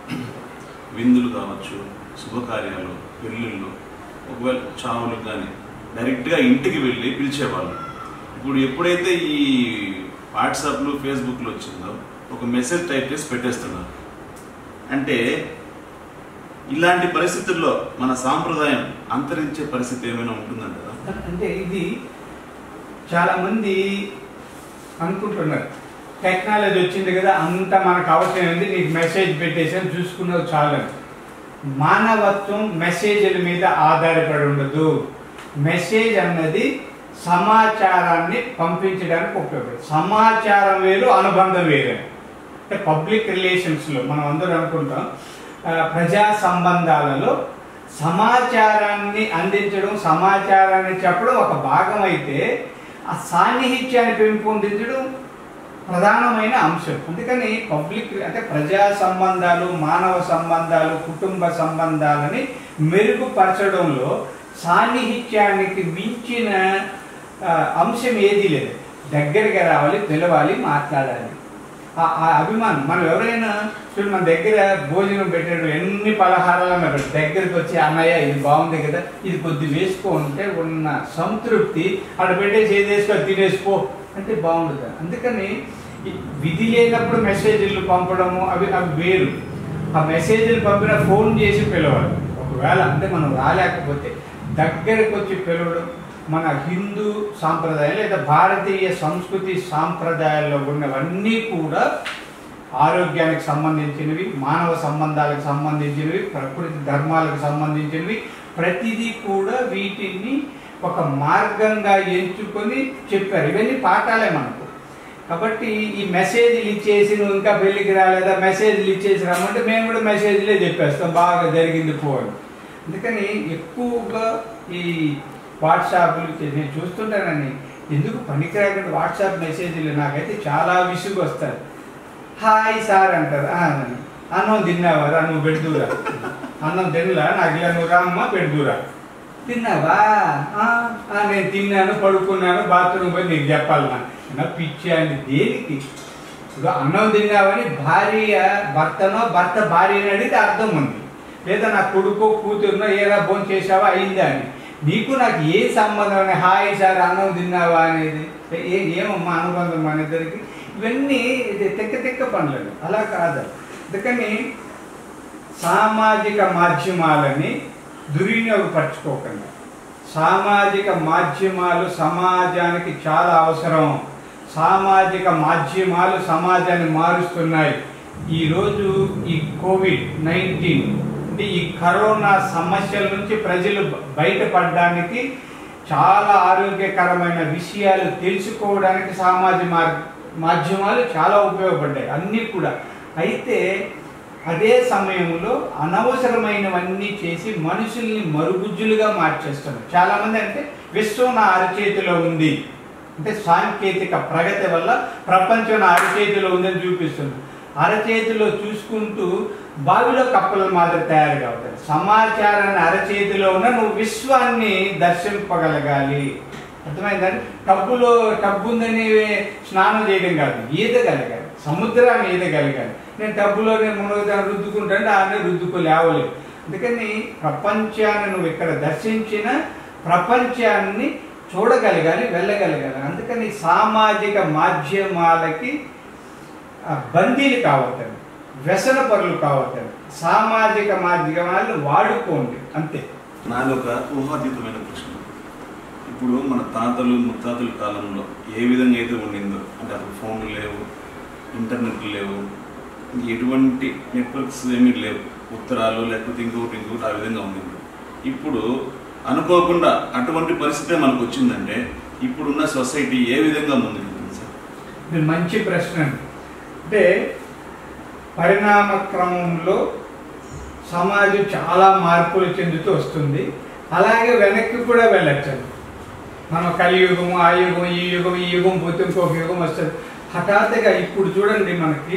విందులు కావచ్చు, శుభకార్యాలు, పెళ్ళిళ్ళు, ఒకవేళ చావులు కానీ డైరెక్ట్గా ఇంటికి వెళ్ళి పిలిచేవాళ్ళు. ఇప్పుడు ఎప్పుడైతే ఈ వాట్సాప్లు ఫేస్బుక్లు వచ్చిందో ఒక మెసేజ్ టైప్ చేసి పెట్టేస్తున్నారు. అంటే ఇలాంటి పరిస్థితుల్లో మన సాంప్రదాయం అంతరించే పరిస్థితి ఏమైనా ఉంటుందంటారా? అంటే ఇది చాలా మంది అనుకుంటున్నారు టెక్నాలజీ వచ్చింది కదా, అంత మనకు అవసరం ఉంది, నీకు మెసేజ్ పెట్టేసాను చూసుకున్నావు చాలని. మానవత్వం మెసేజ్ల మీద ఆధారపడి ఉండదు. మెసేజ్ అన్నది సమాచారాన్ని పంపించడానికి ఉపయోగపడుతుంది. సమాచారం వేరు, అనుబంధం వేరు. అంటే పబ్లిక్ రిలేషన్స్లో మనం అందరూ అనుకుంటాం ప్రజా సంబంధాలలో సమాచారాన్ని అందించడం, సమాచారాన్ని చెప్పడం ఒక భాగం అయితే ఆ సాన్నిహిత్యాన్ని పెంపొందించడం ప్రధానమైన అంశం. అందుకని పబ్లిక్ అంటే ప్రజా సంబంధాలు, మానవ సంబంధాలు, కుటుంబ సంబంధాలని మెరుగుపరచడంలో సాన్నిహిత్యానికి మించిన అంశం ఏదీ లేదు. దగ్గరగా రావాలి, పిలవాలి, మాట్లాడాలి. ఆ అభిమానం మనం ఎవరైనా చూడు, మన దగ్గర భోజనం పెట్టాడు, ఎన్ని పలహారాలు అన్నారు, దగ్గరికి వచ్చి అన్నయ్య ఇది బాగుంది కదా, ఇది కొద్ది వేసుకో ఉంటే ఉన్న సంతృప్తి అక్కడ పెట్టేసి ఏది వేసుకో తినేసుకో అంటే బాగుంటుంది. అందుకని విధి లేనప్పుడు మెసేజ్లు పంపడము అవి అవి వేరు. ఆ మెసేజ్లు పంపిన ఫోన్ చేసి పిలవాలి. ఒకవేళ అంటే మనం రాలేకపోతే దగ్గరకు వచ్చి పిలవడం మన హిందూ సాంప్రదాయాలు లేదా భారతీయ సంస్కృతి సాంప్రదాయాల్లో ఉన్నవన్నీ కూడా ఆరోగ్యానికి సంబంధించినవి, మానవ సంబంధాలకు సంబంధించినవి, ప్రకృతి ధర్మాలకు సంబంధించినవి. ప్రతిదీ కూడా వీటిని ఒక మార్గంగా ఎంచుకొని చెప్పారు. ఇవన్నీ పాఠాలే మనకు. కాబట్టి ఈ మెసేజ్లు ఇచ్చేసి నువ్వు ఇంకా పెళ్ళికి రాలేదా, మెసేజ్లు ఇచ్చేసి రమ్మంటే మేము కూడా మెసేజ్లే చెప్పేస్తాం, బాగా జరిగింది పోవాలి. అందుకని ఎక్కువగా ఈ వాట్సాప్లు నేను చూస్తుంటానని ఎందుకు పనికిరాకుండా వాట్సాప్ మెసేజ్లు నాకైతే చాలా విసుగు వస్తారు. హాయ్ సార్ అంటారు, అన్నం తిన్నావా, నువ్వు పెడుదూరా, అన్నం తినలా, నాకు ఇలా నువ్వు రామ్మా పెడుదూరా, తిన్నావా, నేను తిన్నాను, పడుకున్నాను, బాత్రూమ్ పోయి నీకు చెప్పాలన్నా నా పిచ్చి అని దేనికి? ఇప్పుడు అన్నం తిన్నావని భార్య భర్తనో భర్త భార్యని అడిగితే అర్థం ఉంది. లేదా నా కొడుకు కూతురునో ఏరా భోజనం చేసావా అయిందా అని. నీకు నాకు ఏ సంబంధం అని, హాయ్ సార్ అన్నం తిన్నావా అనేది ఏ ఏమమ్మా అనుబంధం మన ఇద్దరికి, ఇవన్నీ ఇది తెక్క తెక్క పనులు. అలా కాదు. అందుకని సామాజిక మాధ్యమాలని దుర్వినియోగపరచుకోకండి. సామాజిక మాధ్యమాలు సమాజానికి చాలా అవసరం. సామాజిక మాధ్యమాలు సమాజాన్ని మారుస్తున్నాయి. ఈరోజు ఈ కోవిడ్ నైన్టీన్ అంటే ఈ కరోనా సమస్యల నుంచి ప్రజలు బయటపడడానికి, చాలా ఆరోగ్యకరమైన విషయాలు తెలుసుకోవడానికి సామాజిక మాధ్యమాలు చాలా ఉపయోగపడ్డాయి అన్నీ కూడా. అయితే అదే సమయంలో అనవసరమైనవన్నీ చేసి మనుషుల్ని మరుగుజ్జులుగా మార్చేస్తున్నారు చాలామంది. అంటే విశ్వం నా అరచేతిలో ఉంది అంటే సాంకేతిక ప్రగతి వల్ల ప్రపంచం నా అరచేతిలో ఉందని చూపిస్తుంది. అరచేతిలో చూసుకుంటూ బావిలో కప్పల మాదిరి తయారు కావుతాయి. సమాచారాన్ని అరచేతిలో ఉన్న నువ్వు విశ్వాన్ని దర్శింపగలగాలి. అర్థమైందండి? టబ్బులో టబ్బు ఉందని స్నానం చేయడం కాదు, ఈదగలగాలి, సముద్రాన్ని ఈదగలగాలి. నేను టబ్బులోనే మునుగుదాన్ని రుద్దుకుంటాను, దాన్ని రుద్దుకోలేవలేదు. అందుకని ప్రపంచాన్ని నువ్వు ఇక్కడ దర్శించిన ప్రపంచాన్ని చూడగలగాలి, వెళ్ళగలగాలి. అందుకని సామాజిక మాధ్యమాలకి బందీలు కావద్దండి, వ్యసన పరులు కావద్దండి. సామాజిక మాధ్యమాలను వాడుకోండి అంతే. నాది ఒక ఊహాతీతమైన ప్రశ్న. ఇప్పుడు మన తాతలు ముత్తాతల కాలంలో ఏ విధంగా అయితే ఉండిందో, అంటే అప్పుడు ఫోన్లు లేవు, ఇంటర్నెట్ లేవు, ఎటువంటి నెట్వర్క్స్ ఏమీ లేవు, ఉత్తరాలు లేకపోతే ఇంకొకటి ఇంకొకటి ఆ విధంగా ఉండింది. ఇప్పుడు అనుకోకుండా అటువంటి పరిస్థితే మనకు వచ్చిందంటే ఇప్పుడున్న సొసైటీ ఏ విధంగా ముందుకెళ్తుంది సార్? ఇది మంచి ప్రశ్న. అంటే పరిణామ క్రమంలో సమాజం చాలా మార్పులు చెందుతూ వస్తుంది. అలాగే వెనక్కి కూడా వెళ్ళచ్చు. మనం కలియుగము, ఆ యుగం, ఈ యుగం, ఈ యుగం పోతే ఇంకొక యుగం వస్తుంది. హఠాత్తుగా ఇప్పుడు చూడండి, మనకి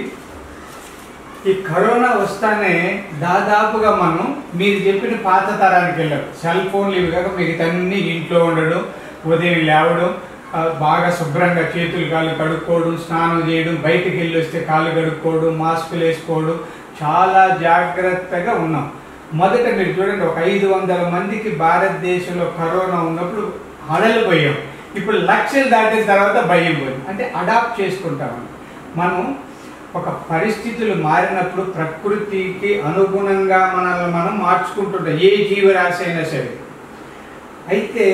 ఈ కరోనా వస్తానే దాదాపుగా మనం మీరు చెప్పిన పాత తరానికి వెళ్ళారు. సెల్ ఫోన్లు ఇవి కాక మిగతా అన్ని ఇంట్లో ఉండడం, ఉదయం లేవడం, బాగా శుభ్రంగా చేతులు కాళ్ళు కడుక్కోవడం, స్నానం చేయడం, బయటికి వెళ్ళి వస్తే కాళ్ళు కడుక్కోవడం, మాస్కులు వేసుకోవడం, చాలా జాగ్రత్తగా ఉన్నాం. మొదట మీరు చూడండి, ఒక ఐదు వందల మందికి భారతదేశంలో కరోనా ఉన్నప్పుడు హడలిపోయాం. ఇప్పుడు లక్షలు దాటిన తర్వాత భయం పోయింది. అంటే అడాప్ట్ చేసుకుంటామని. మనం ఒక పరిస్థితులు మారినప్పుడు ప్రకృతికి అనుగుణంగా మనల్ని మనం మార్చుకుంటుంటాం, ఏ జీవరాశి అయినా సరే. అయితే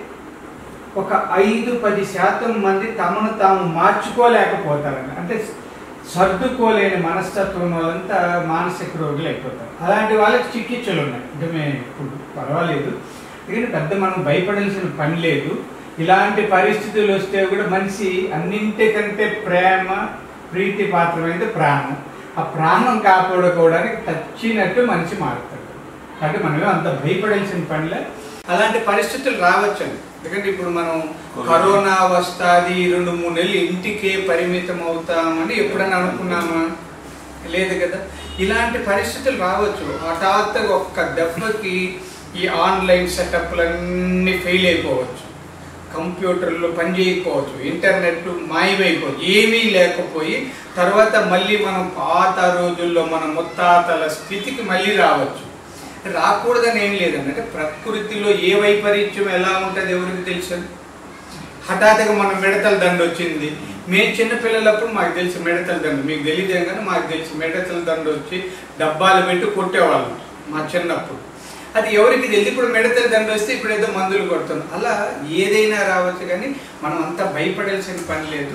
ఒక ఐదు పది శాతం మంది తమను తాము మార్చుకోలేకపోతారండి. అంటే సర్దుకోలేని మనస్తత్వం వాళ్ళంతా మానసిక రోగులు అయిపోతారు. అలాంటి వాళ్ళకి చికిత్సలు ఉన్నాయి. అంటే మేము ఇప్పుడు పర్వాలేదు, ఎందుకంటే పెద్ద మనం భయపడాల్సిన పని లేదు. ఇలాంటి పరిస్థితులు వస్తే కూడా మనిషి అన్నింటికంటే ప్రేమ ప్రీతి పాత్రమైనది ప్రాణం. ఆ ప్రాణం కాపాడుకోవడానికి తచ్చినట్టు మనిషి మారుతాడు. కాబట్టి మనమే అంత భయపడాల్సిన పనిలే. అలాంటి పరిస్థితులు రావచ్చండి. ఎందుకంటే ఇప్పుడు మనం కరోనా వస్తుంది, రెండు మూడు నెలలు ఇంటికే పరిమితం అవుతామని ఎప్పుడైనా అనుకున్నామా? లేదు కదా. ఇలాంటి పరిస్థితులు రావచ్చు. హఠాత్తుగా ఒక్క దెబ్బకి ఈ ఆన్లైన్ సెటప్లన్నీ ఫెయిల్ అయిపోవచ్చు, కంప్యూటర్లు పనిచేయకపోవచ్చు, ఇంటర్నెట్ మాయమైపోవచ్చు, ఏమీ లేకపోయి తర్వాత మళ్ళీ మనం పాత రోజుల్లో మన ముత్తాతల స్థితికి మళ్ళీ రావచ్చు. రాకూడదని ఏం లేదండి. అంటే ప్రకృతిలో ఏ వైపరీత్యం ఎలా ఉంటుంది ఎవరికి తెలుసు. హఠాత్తుగా మనం మిడతల దండు వచ్చింది. మేము చిన్నపిల్లలప్పుడు మాకు తెలిసి మిడతల దండు, మీకు తెలియదేం కానీ మాకు తెలిసి మిడతల దండు వచ్చి డబ్బాలు పెట్టి కొట్టేవాళ్ళం మా చిన్నప్పుడు. అది ఎవరికి తెలియదు. ఇప్పుడు మిడతల దండు వస్తే ఇప్పుడు ఏదో మందులు కొడుతున్నాం. అలా ఏదైనా రావచ్చు, కానీ మనం అంతా భయపడాల్సిన పని లేదు.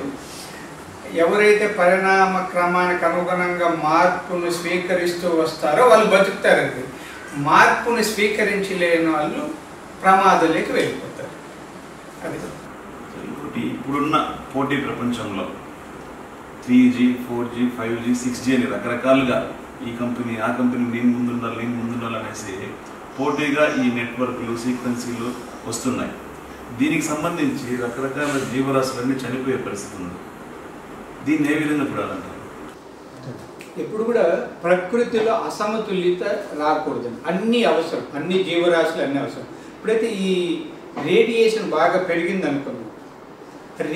ఎవరైతే పరిణామ క్రమానికి అనుగుణంగా మార్పును స్వీకరిస్తూ వస్తారో వాళ్ళు బతుకుతారండి. మార్పుని స్వీకరించలేని వాళ్ళు ప్రమాదంలోకి వెళ్ళిపోతారు. అది ఇంకోటి, ఇప్పుడున్న పోటీ ప్రపంచంలో three G four G five G six G అని రకరకాలుగా ఈ కంపెనీ ఆ కంపెనీ నేను ముందుండాలి నేను ముందుండాలి అనేసి పోటీగా ఈ నెట్వర్క్లు సీక్వెన్సీలు వస్తున్నాయి. దీనికి సంబంధించి రకరకాల జీవరాశులన్నీ చనిపోయే పరిస్థితి ఉంది. దీన్ని ఏ విధంగా చూడాలంటారు? ఎప్పుడు కూడా ప్రకృతిలో అసమతుల్యత రాకూడదు. అన్నీ అవసరం, అన్ని జీవరాశులు అన్నీ అవసరం. ఇప్పుడైతే ఈ రేడియేషన్ బాగా పెరిగింది అనుకున్నాం.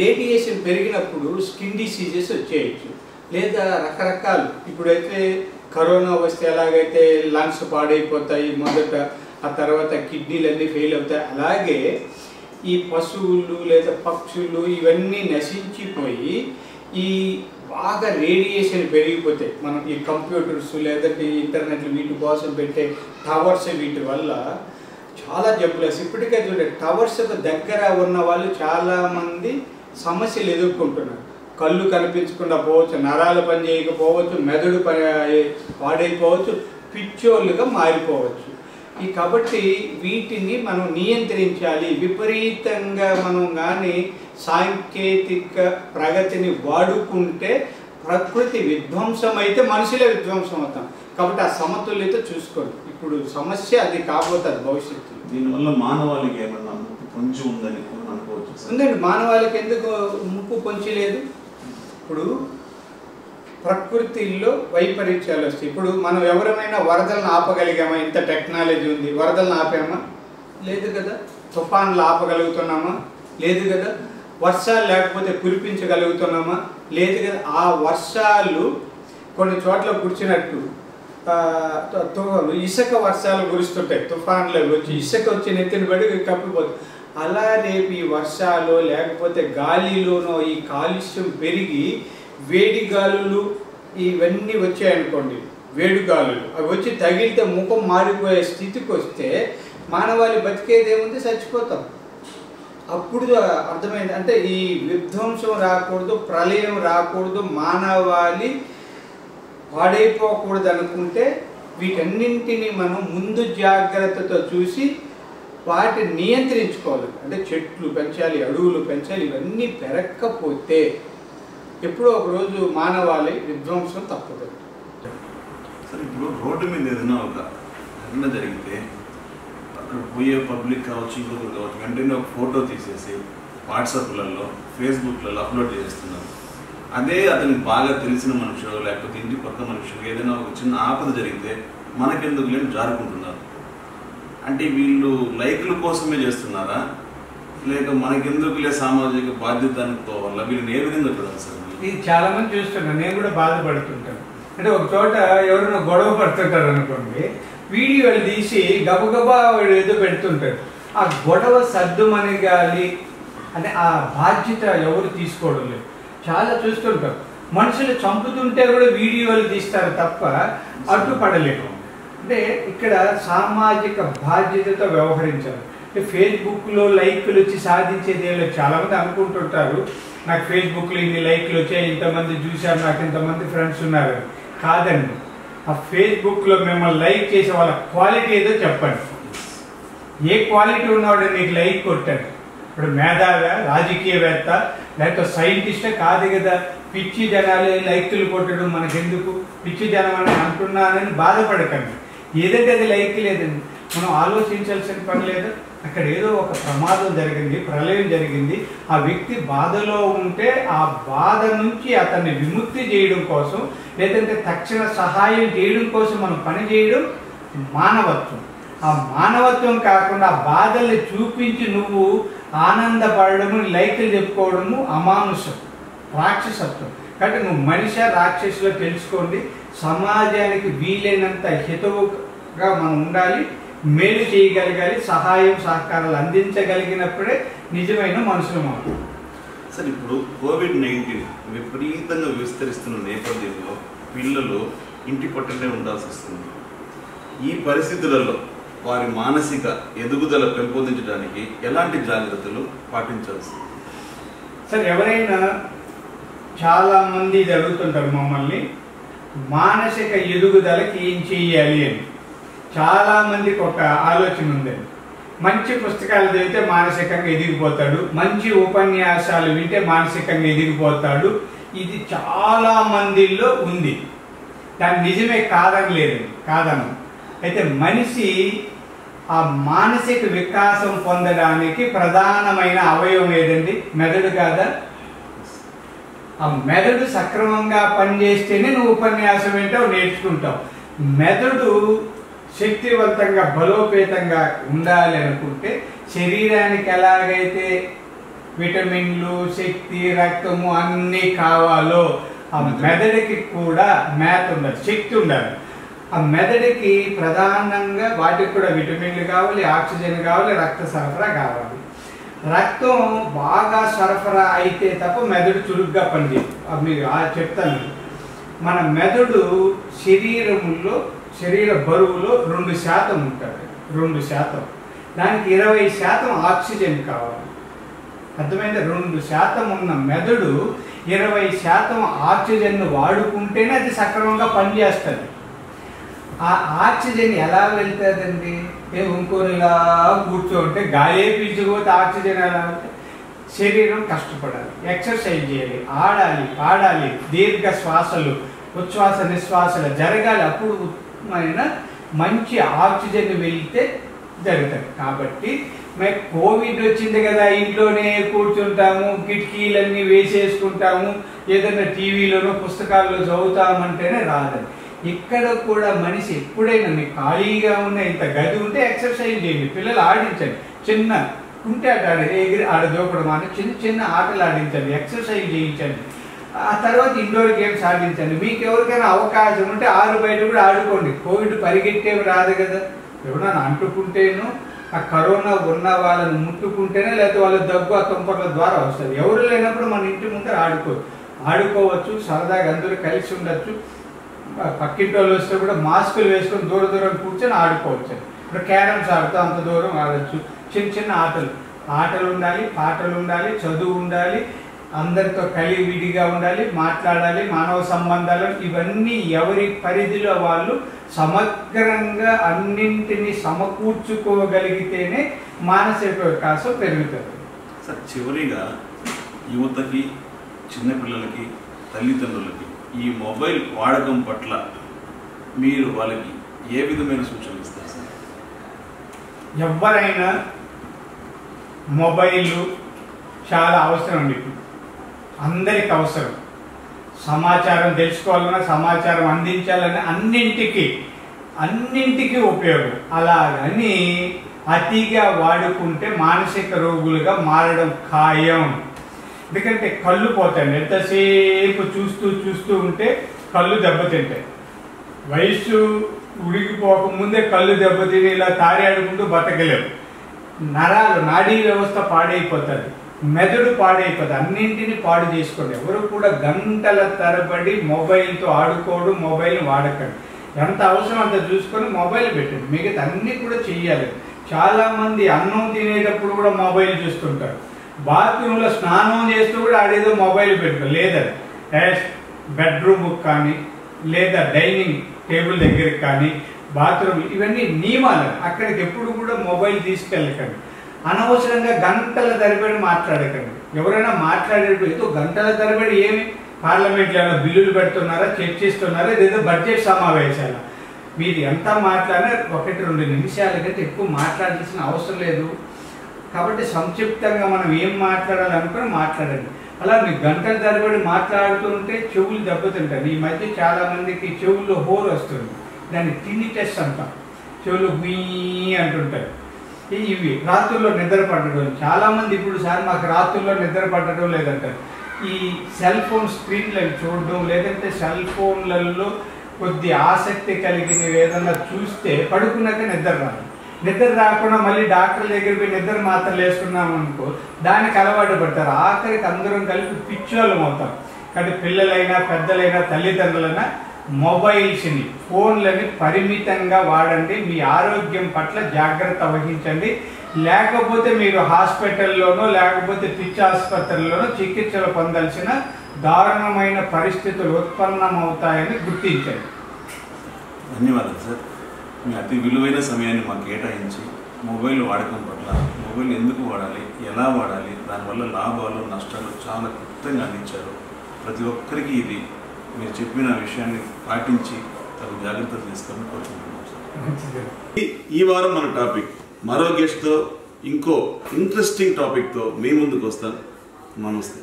రేడియేషన్ పెరిగినప్పుడు స్కిన్ డిసీజెస్ వచ్చేయచ్చు, లేదా రకరకాలు. ఇప్పుడైతే కరోనా వస్తే ఎలాగైతే లంగ్స్ పాడైపోతాయి మొదట, ఆ తర్వాత కిడ్నీలన్నీ ఫెయిల్ అవుతాయి, అలాగే ఈ పశువులు లేదా పక్షులు ఇవన్నీ నశించిపోయి ఈ బాగా రేడియేషన్ పెరిగిపోతాయి. మనం ఈ కంప్యూటర్స్ లేదంటే ఇంటర్నెట్ వీటి కోసం పెట్టే టవర్స్ వీటి వల్ల చాలా జబ్బులు వస్తాయి. ఇప్పటికే చూడండి, టవర్స్కు దగ్గర ఉన్న వాళ్ళు చాలామంది సమస్యలు ఎదుర్కొంటున్నారు. కళ్ళు కనిపించకుండా పోవచ్చు, నరాలు పని చేయకపోవచ్చు, మెదడు పని పాడైపోవచ్చు, పిచ్చోళ్ళుగా మారిపోవచ్చు. ఈ కాబట్టి వీటిని మనం నియంత్రించాలి. విపరీతంగా మనం కానీ సాంకేతిక ప్రగతిని వాడుకుంటే ప్రకృతి విధ్వంసం అయితే మనుషులే విధ్వంసం అవుతాం. కాబట్టి ఆ సమతుల్యత చూసుకోండి. ఇప్పుడు సమస్య అది కాబోతుంది భవిష్యత్తు. దీనివల్ల మానవాళికి ఏమన్నా ముప్పు పొంచి ఉందని అనుకోవచ్చు? ఉందండి, మానవాళికి ఎందుకు ముప్పు పొంచి లేదు? ఇప్పుడు ప్రకృతిలో వైపరీత్యాలు వస్తాయి. ఇప్పుడు మనం ఎవరైనా వరదలను ఆపగలిగామా? ఇంత టెక్నాలజీ ఉంది, వరదలను ఆపామా? లేదు కదా. తుఫాన్లు ఆపగలుగుతున్నామా? లేదు కదా. వర్షాలు లేకపోతే కురిపించగలుగుతున్నామా? లేదు కదా. ఆ వర్షాలు కొన్ని చోట్ల కురిచినట్టు ఇసుక వర్షాలు కురుస్తుంటాయి, తుఫాన్లు వచ్చి ఇసుక వచ్చి నెత్తిన పడి కప్పిపోతుంది. అలా రేపు ఈ వర్షాలు లేకపోతే గాలిలోనో ఈ కాలుష్యం పెరిగి వేడి గాలులు ఇవన్నీ వచ్చాయనుకోండి, వేడి గాలులు అవి వచ్చి తగిలితే ముఖం మారిపోయే స్థితికి వస్తే మానవాళి బతికేదేముంది, చచ్చిపోతాం. అప్పుడు అర్థమైంది. అంటే ఈ విధ్వంసం రాకూడదు, ప్రళయం రాకూడదు, మానవాళి పాడైపోకూడదు అనుకుంటే వీటన్నింటినీ మనం ముందు జాగ్రత్తతో చూసి వాటిని నియంత్రించుకోవాలి. అంటే చెట్లు పెంచాలి, అడవులు పెంచాలి. ఇవన్నీ పెరగకపోతే ఎప్పుడో ఒకరోజు మానవాళి విధ్వంసం తప్పదు. సరే, ఇప్పుడు రోడ్డు మీద ఏదైనా ఒక ఘటన జరిగితే అక్కడ పోయే పబ్లిక్ కావచ్చు, ఇంకొకరు కావచ్చు, వెంటనే ఒక ఫోటో తీసేసి వాట్సాప్లలో ఫేస్బుక్లలో అప్లోడ్ చేస్తున్నారు. అదే అతనికి బాగా తెలిసిన మనుషులు లేకపోతే ఇంటి పక్క మనుషులు ఏదైనా ఒక చిన్న ఆపద జరిగితే మనకెందుకు లేని జారుకుంటున్నారు. అంటే వీళ్ళు లైక్ల కోసమే చేస్తున్నారా, లేక మనకెందుకులే సామాజిక బాధ్యత అనుకోవాలా? వీళ్ళని ఏ విధంగా చూడాలి సార్? ఇది చాలా మంది చూస్తున్నాను, నేను కూడా బాధపడుతుంటాను. అంటే ఒక చోట ఎవరైనా గొడవ పడుతుంటారు అనుకోండి, వీడియోలు తీసి గబగబా వాడు ఏదో పెడుతుంటారు. ఆ గొడవ సర్దుమనగాలి అంటే ఆ బాధ్యత ఎవరు తీసుకోవడం లేదు. చాలా చూస్తుంటారు, మనుషులు చంపుతుంటే కూడా వీడియోలు తీస్తారు తప్ప అడ్డుపడలేము. అంటే ఇక్కడ సామాజిక బాధ్యతతో వ్యవహరించాలి. అంటే ఫేస్బుక్లో లైక్లు వచ్చి సాధించేది ఏం లేదు. చాలామంది అనుకుంటుంటారు, నాకు ఫేస్బుక్లో ఇన్ని లైక్లు వచ్చాయి, ఇంతమంది చూశారు, నాకు ఇంతమంది ఫ్రెండ్స్ ఉన్నారు. కాదండి, ఆ ఫేస్బుక్లో మిమ్మల్ని లైక్ చేసే వాళ్ళ క్వాలిటీ ఏదో చెప్పండి. ఏ క్వాలిటీ ఉన్నవాడు నీకు లైక్ కొట్టాడు? ఇప్పుడు మేధావి, రాజకీయవేత్త, లేకపోతే సైంటిస్టే కాదు కదా. పిచ్చి జనాలు లైక్లు కొట్టడం మనకెందుకు? పిచ్చి జనం అని అంటున్నానని బాధపడకండి. ఏదంటే అది లైక్ లేదండి, మనం ఆలోచించాల్సిన పని లేదు. అక్కడ ఏదో ఒక ప్రమాదం జరిగింది, ప్రళయం జరిగింది, ఆ వ్యక్తి బాధలో ఉంటే ఆ బాధ నుంచి అతన్ని విముక్తి చేయడం కోసం లేదంటే తక్షణ సహాయం చేయడం కోసం మనం పని చేయడం మానవత్వం. ఆ మానవత్వం కాకుండా ఆ బాధల్ని చూపించి నువ్వు ఆనందపడము, లైక్లు చెప్పుకోవడము అమానుషం, రాక్షసత్వం. కాబట్టి నువ్వు మనిషి రాక్షసులో తెలుసుకోండి. సమాజానికి వీలైనంత హితవుగా మనం ఉండాలి, మేలు చేయగలగాలి, సహాయం సహకారాలు అందించగలిగినప్పుడే నిజమైన మనుషులు మనం. సార్, ఇప్పుడు కోవిడ్ నైన్టీన్ విపరీతంగా విస్తరిస్తున్న నేపథ్యంలో పిల్లలు ఇంటి పట్టునే ఉండాల్సి వస్తుంది. ఈ పరిస్థితులలో వారి మానసిక ఎదుగుదల పెంపొందించడానికి ఎలాంటి జాగ్రత్తలు పాటించాల్సి? సార్, ఎవరైనా చాలా మంది ఇది అడుగుతుంటారు మమ్మల్ని, మానసిక ఎదుగుదలకి ఏం చెయ్యాలి అని. చాలా మందికి ఒక ఆలోచన ఉందండి, మంచి పుస్తకాలు చదివితే మానసికంగా ఎదిగిపోతాడు, మంచి ఉపన్యాసాలు వింటే మానసికంగా ఎదిగిపోతాడు. ఇది చాలా మందిలో ఉంది. దాని నిజమే కాదని లేదు, కాదను. అయితే మనిషి ఆ మానసిక వికాసం పొందడానికి ప్రధానమైన అవయవం ఏదండి? మెదడు కాదా? ఆ మెదడు సక్రమంగా పనిచేస్తేనే నువ్వు ఉపన్యాసం ఏంటో నేర్చుకుంటావు. మెదడు శక్తివంతంగా బలోపేతంగా ఉండాలి అనుకుంటే శరీరానికి ఎలాగైతే విటమిన్లు, శక్తి, రక్తము అన్నీ కావాలో ఆ మెదడుకి కూడా మ్యాథ్ ఉండాలి, శక్తి ఉండాలి. ఆ మెదడుకి ప్రధానంగా వాటికి కూడా విటమిన్లు కావాలి, ఆక్సిజన్ కావాలి, రక్త సరఫరా కావాలి. రక్తం బాగా సరఫరా అయితే తప్ప మెదడు చురుగ్గా పనిచేయదు. అది మీరు చెప్తాను. మన మెదడు శరీరంలో శరీర బరువులో రెండు శాతం ఉంటుంది. రెండు శాతం దానికి ఇరవై శాతం ఆక్సిజన్ కావాలి. అర్థమైంది? రెండు శాతం ఉన్న మెదడు ఇరవై శాతం ఆక్సిజన్ వాడుకుంటేనే అది సక్రమంగా పనిచేస్తుంది. ఆ ఆక్సిజన్ ఎలా వెళ్తుందండి? మేము ఇంకోనిలా కూర్చోంటే గాలి పీల్చుకోతే ఆక్సిజన్ ఎలా వెళ్తే శరీరం కష్టపడాలి, ఎక్సర్సైజ్ చేయాలి, ఆడాలి, పాడాలి, దీర్ఘ శ్వాసలు, ఉచ్ఛ్వాస నిశ్వాసలు జరగాలి. అప్పుడు మంచి ఆక్సిజన్ వెళ్తే జరుగుతుంది. కాబట్టి మేము కోవిడ్ వచ్చింది కదా, ఇంట్లోనే కూర్చుంటాము, కిటికీలన్నీ వేసేసుకుంటాము, ఏదైనా టీవీలోనో పుస్తకాల్లో చదువుతామంటేనే రాదండి. ఇక్కడ కూడా మనిషి ఎప్పుడైనా మీకు ఖాళీగా ఉన్న ఇంత గది ఉంటే ఎక్సర్సైజ్ చేయండి, పిల్లలు ఆడించండి, చిన్న ఉంటే ఆట ఆడి ఎగిరి ఆడ దూకడం అని చిన్న చిన్న ఆటలు ఆడించండి, ఎక్సర్సైజ్ చేయించండి. ఆ తర్వాత ఇండోర్ గేమ్స్ ఆడించండి. మీకు ఎవరికైనా అవకాశం ఉంటే ఆరు బయట కూడా ఆడుకోండి. కోవిడ్ పరిగెట్టేవి రాదు కదా, ఎవరైనా అంటుకుంటేనో ఆ కరోనా ఉన్న వాళ్ళని ముట్టుకుంటేనే, లేకపోతే వాళ్ళ దగ్గు ఆ తుంపర్ల ద్వారా వస్తుంది. ఎవరు లేనప్పుడు మన ఇంటి ముందర ఆడుకో ఆడుకోవచ్చు సరదాగా అందరూ కలిసి ఉండొచ్చు. పక్కింటి వాళ్ళు వస్తే కూడా మాస్కులు వేసుకొని దూర దూరం కూర్చొని ఆడుకోవచ్చు. ఇప్పుడు క్యారమ్స్ ఆడుతూ అంత దూరం ఆడచ్చు. చిన్న చిన్న ఆటలు ఆటలు ఉండాలి, పాటలు ఉండాలి, చదువు ఉండాలి, అందరితో కలిగి విడిగా ఉండాలి, మాట్లాడాలి, మానవ సంబంధాలు, ఇవన్నీ ఎవరి పరిధిలో వాళ్ళు సమగ్రంగా అన్నింటినీ సమకూర్చుకోగలిగితేనే మానసిక వికాసం పెరుగుతుంది. సార్, చివరిగా యువతకి, చిన్నపిల్లలకి, తల్లిదండ్రులకి ఈ మొబైల్ వాడకం పట్ల మీరు వాళ్ళకి ఏ విధమైన సూచనలు ఇస్తారు సార్? ఎవరైనా మొబైల్ చాలా అవసరం అండి. ఇప్పుడు అందరికి అవసరం. సమాచారం తెలుసుకోవాలన్నా, సమాచారం అందించాలన్నా అన్నింటికి అన్నింటికి ఉపయోగం. అలాగని అతిగా వాడుకుంటే మానసిక రోగులుగా మారడం ఖాయం. ఎందుకంటే కళ్ళు పోతాయండి. ఎంతసేపు చూస్తూ చూస్తూ ఉంటే కళ్ళు దెబ్బతింటాయి. వయస్సు ఉడికిపోక ముందే కళ్ళు దెబ్బతిని ఇలా తారేడుకుంటూ బతకలేవు. నరాలు, నాడీ వ్యవస్థ పాడైపోతుంది, మెదడు పాడైపోతుంది. అన్నింటినీ పాడు చేసుకోండి. ఎవరు కూడా గంటల తరబడి మొబైల్తో ఆడుకోవడం, మొబైల్ వాడకండి. ఎంత అవసరం అంత చూసుకొని మొబైల్ పెట్టండి. మిగతా అన్ని కూడా చెయ్యాలి. చాలా మంది అన్నం తినేటప్పుడు కూడా మొబైల్ చూస్తుంటారు. బాత్రూంలో స్నానం చేస్తూ కూడా ఆడేదో మొబైల్ పెట్టుకోరు. లేదా బెడ్రూమ్ కానీ, లేదా డైనింగ్ టేబుల్ దగ్గరికి కానీ, బాత్రూమ్, ఇవన్నీ నియమాలు. అక్కడికి ఎప్పుడు కూడా మొబైల్ తీసుకెళ్ళకండి. అనవసరంగా గంటల తరబడి మాట్లాడకండి. ఎవరైనా మాట్లాడేటప్పుడు ఏదో గంటల తరబడి ఏమి పార్లమెంట్లో ఏమైనా బిల్లులు పెడుతున్నారా, చర్చిస్తున్నారా, ఇదేదో బడ్జెట్ సమావేశాలు, మీరు ఎంత మాట్లాడినా ఒకటి రెండు నిమిషాల కంటే ఎక్కువ మాట్లాడాల్సిన అవసరం లేదు. కాబట్టి సంక్షిప్తంగా మనం ఏం మాట్లాడాలనుకుని మాట్లాడండి. అలా మీరు గంటల తరబడి మాట్లాడుతుంటే చెవులు దెబ్బతింటాయి. ఈ మధ్య చాలా మందికి చెవుల్లో హోర్ వస్తుంది, దాన్ని టినిటస్ అంటాం. చెవులు గుీ అంటుంటారు. ఇవి రాత్రుల్లో నిద్ర పట్టడం. చాలా మంది ఇప్పుడు సార్ మాకు రాత్రుల్లో నిద్ర పట్టడం లేదంటారు. ఈ సెల్ ఫోన్ స్క్రీన్లను చూడడం, లేదంటే సెల్ ఫోన్లలో కొద్ది ఆసక్తి కలిగినవి ఏదన్నా చూస్తే పడుకున్నాక నిద్ర రాదు. నిద్ర రాకుండా మళ్ళీ డాక్టర్ దగ్గర పోయి నిద్ర మాత్రలు వేసుకున్నాం అనుకో, దానికి అలవాటు పడతారు. ఆఖరికి అందరం కలిపి పిచ్చోళ్ళం అవుతాం. కాబట్టి పిల్లలైనా, పెద్దలైనా, తల్లిదండ్రులైనా మొబైల్స్ని, ఫోన్లని పరిమితంగా వాడండి. మీ ఆరోగ్యం పట్ల జాగ్రత్త వహించండి. లేకపోతే మీరు హాస్పిటల్లోనో లేకపోతే పిచ్చి ఆసుపత్రుల్లోనో చికిత్సలు పొందాల్సిన దారుణమైన పరిస్థితులు ఉత్పన్నమవుతాయని గుర్తించండి. ధన్యవాదాలు సార్. మీ అతి విలువైన సమయాన్ని మాకు కేటాయించి మొబైల్ వాడకం పట్ల, మొబైల్ ఎందుకు వాడాలి, ఎలా వాడాలి, దానివల్ల లాభాలు నష్టాలు చాలా క్లుప్తంగా అందించారు. ప్రతి ఒక్కరికి ఇది మీరు చెప్పిన విషయాన్ని పాటించి తగు జాగ్రత్తలు తీసుకోవాలని కోరుకుంటున్నాం సార్. ఈ వారం మన టాపిక్ మరో గెస్ట్తో ఇంకో ఇంట్రెస్టింగ్ టాపిక్తో మీ ముందుకు వస్తాను. నమస్తే.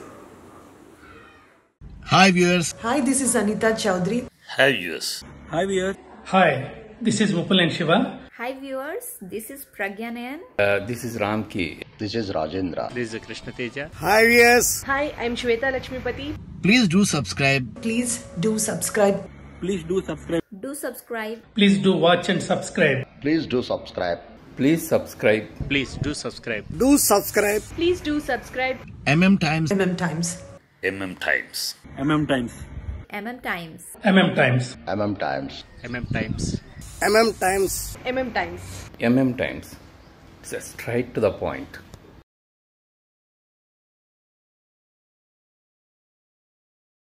Hi viewers. Hi, this is Anita Chaudhary. Hi viewers. Hi viewers. Hi, this is Vupul and Shiva. Hi viewers, this is Pragyanayan. Uh, this is Ramki. This is Rajendra. This is Krishna Teja. Hi viewers. Hi, I'm Shweta Lakshmipati. Please do subscribe. Please do subscribe. Please do subscribe. Do subscribe. Please do watch and subscribe. Please do subscribe. Please subscribe. Please do subscribe. Do subscribe. Please do subscribe. M M Times. M M Times. M M Times. M M Times. M M Times. M M Times. M M Times. M M Times. M M Times. M M Times. M M Times. It's straight to the point.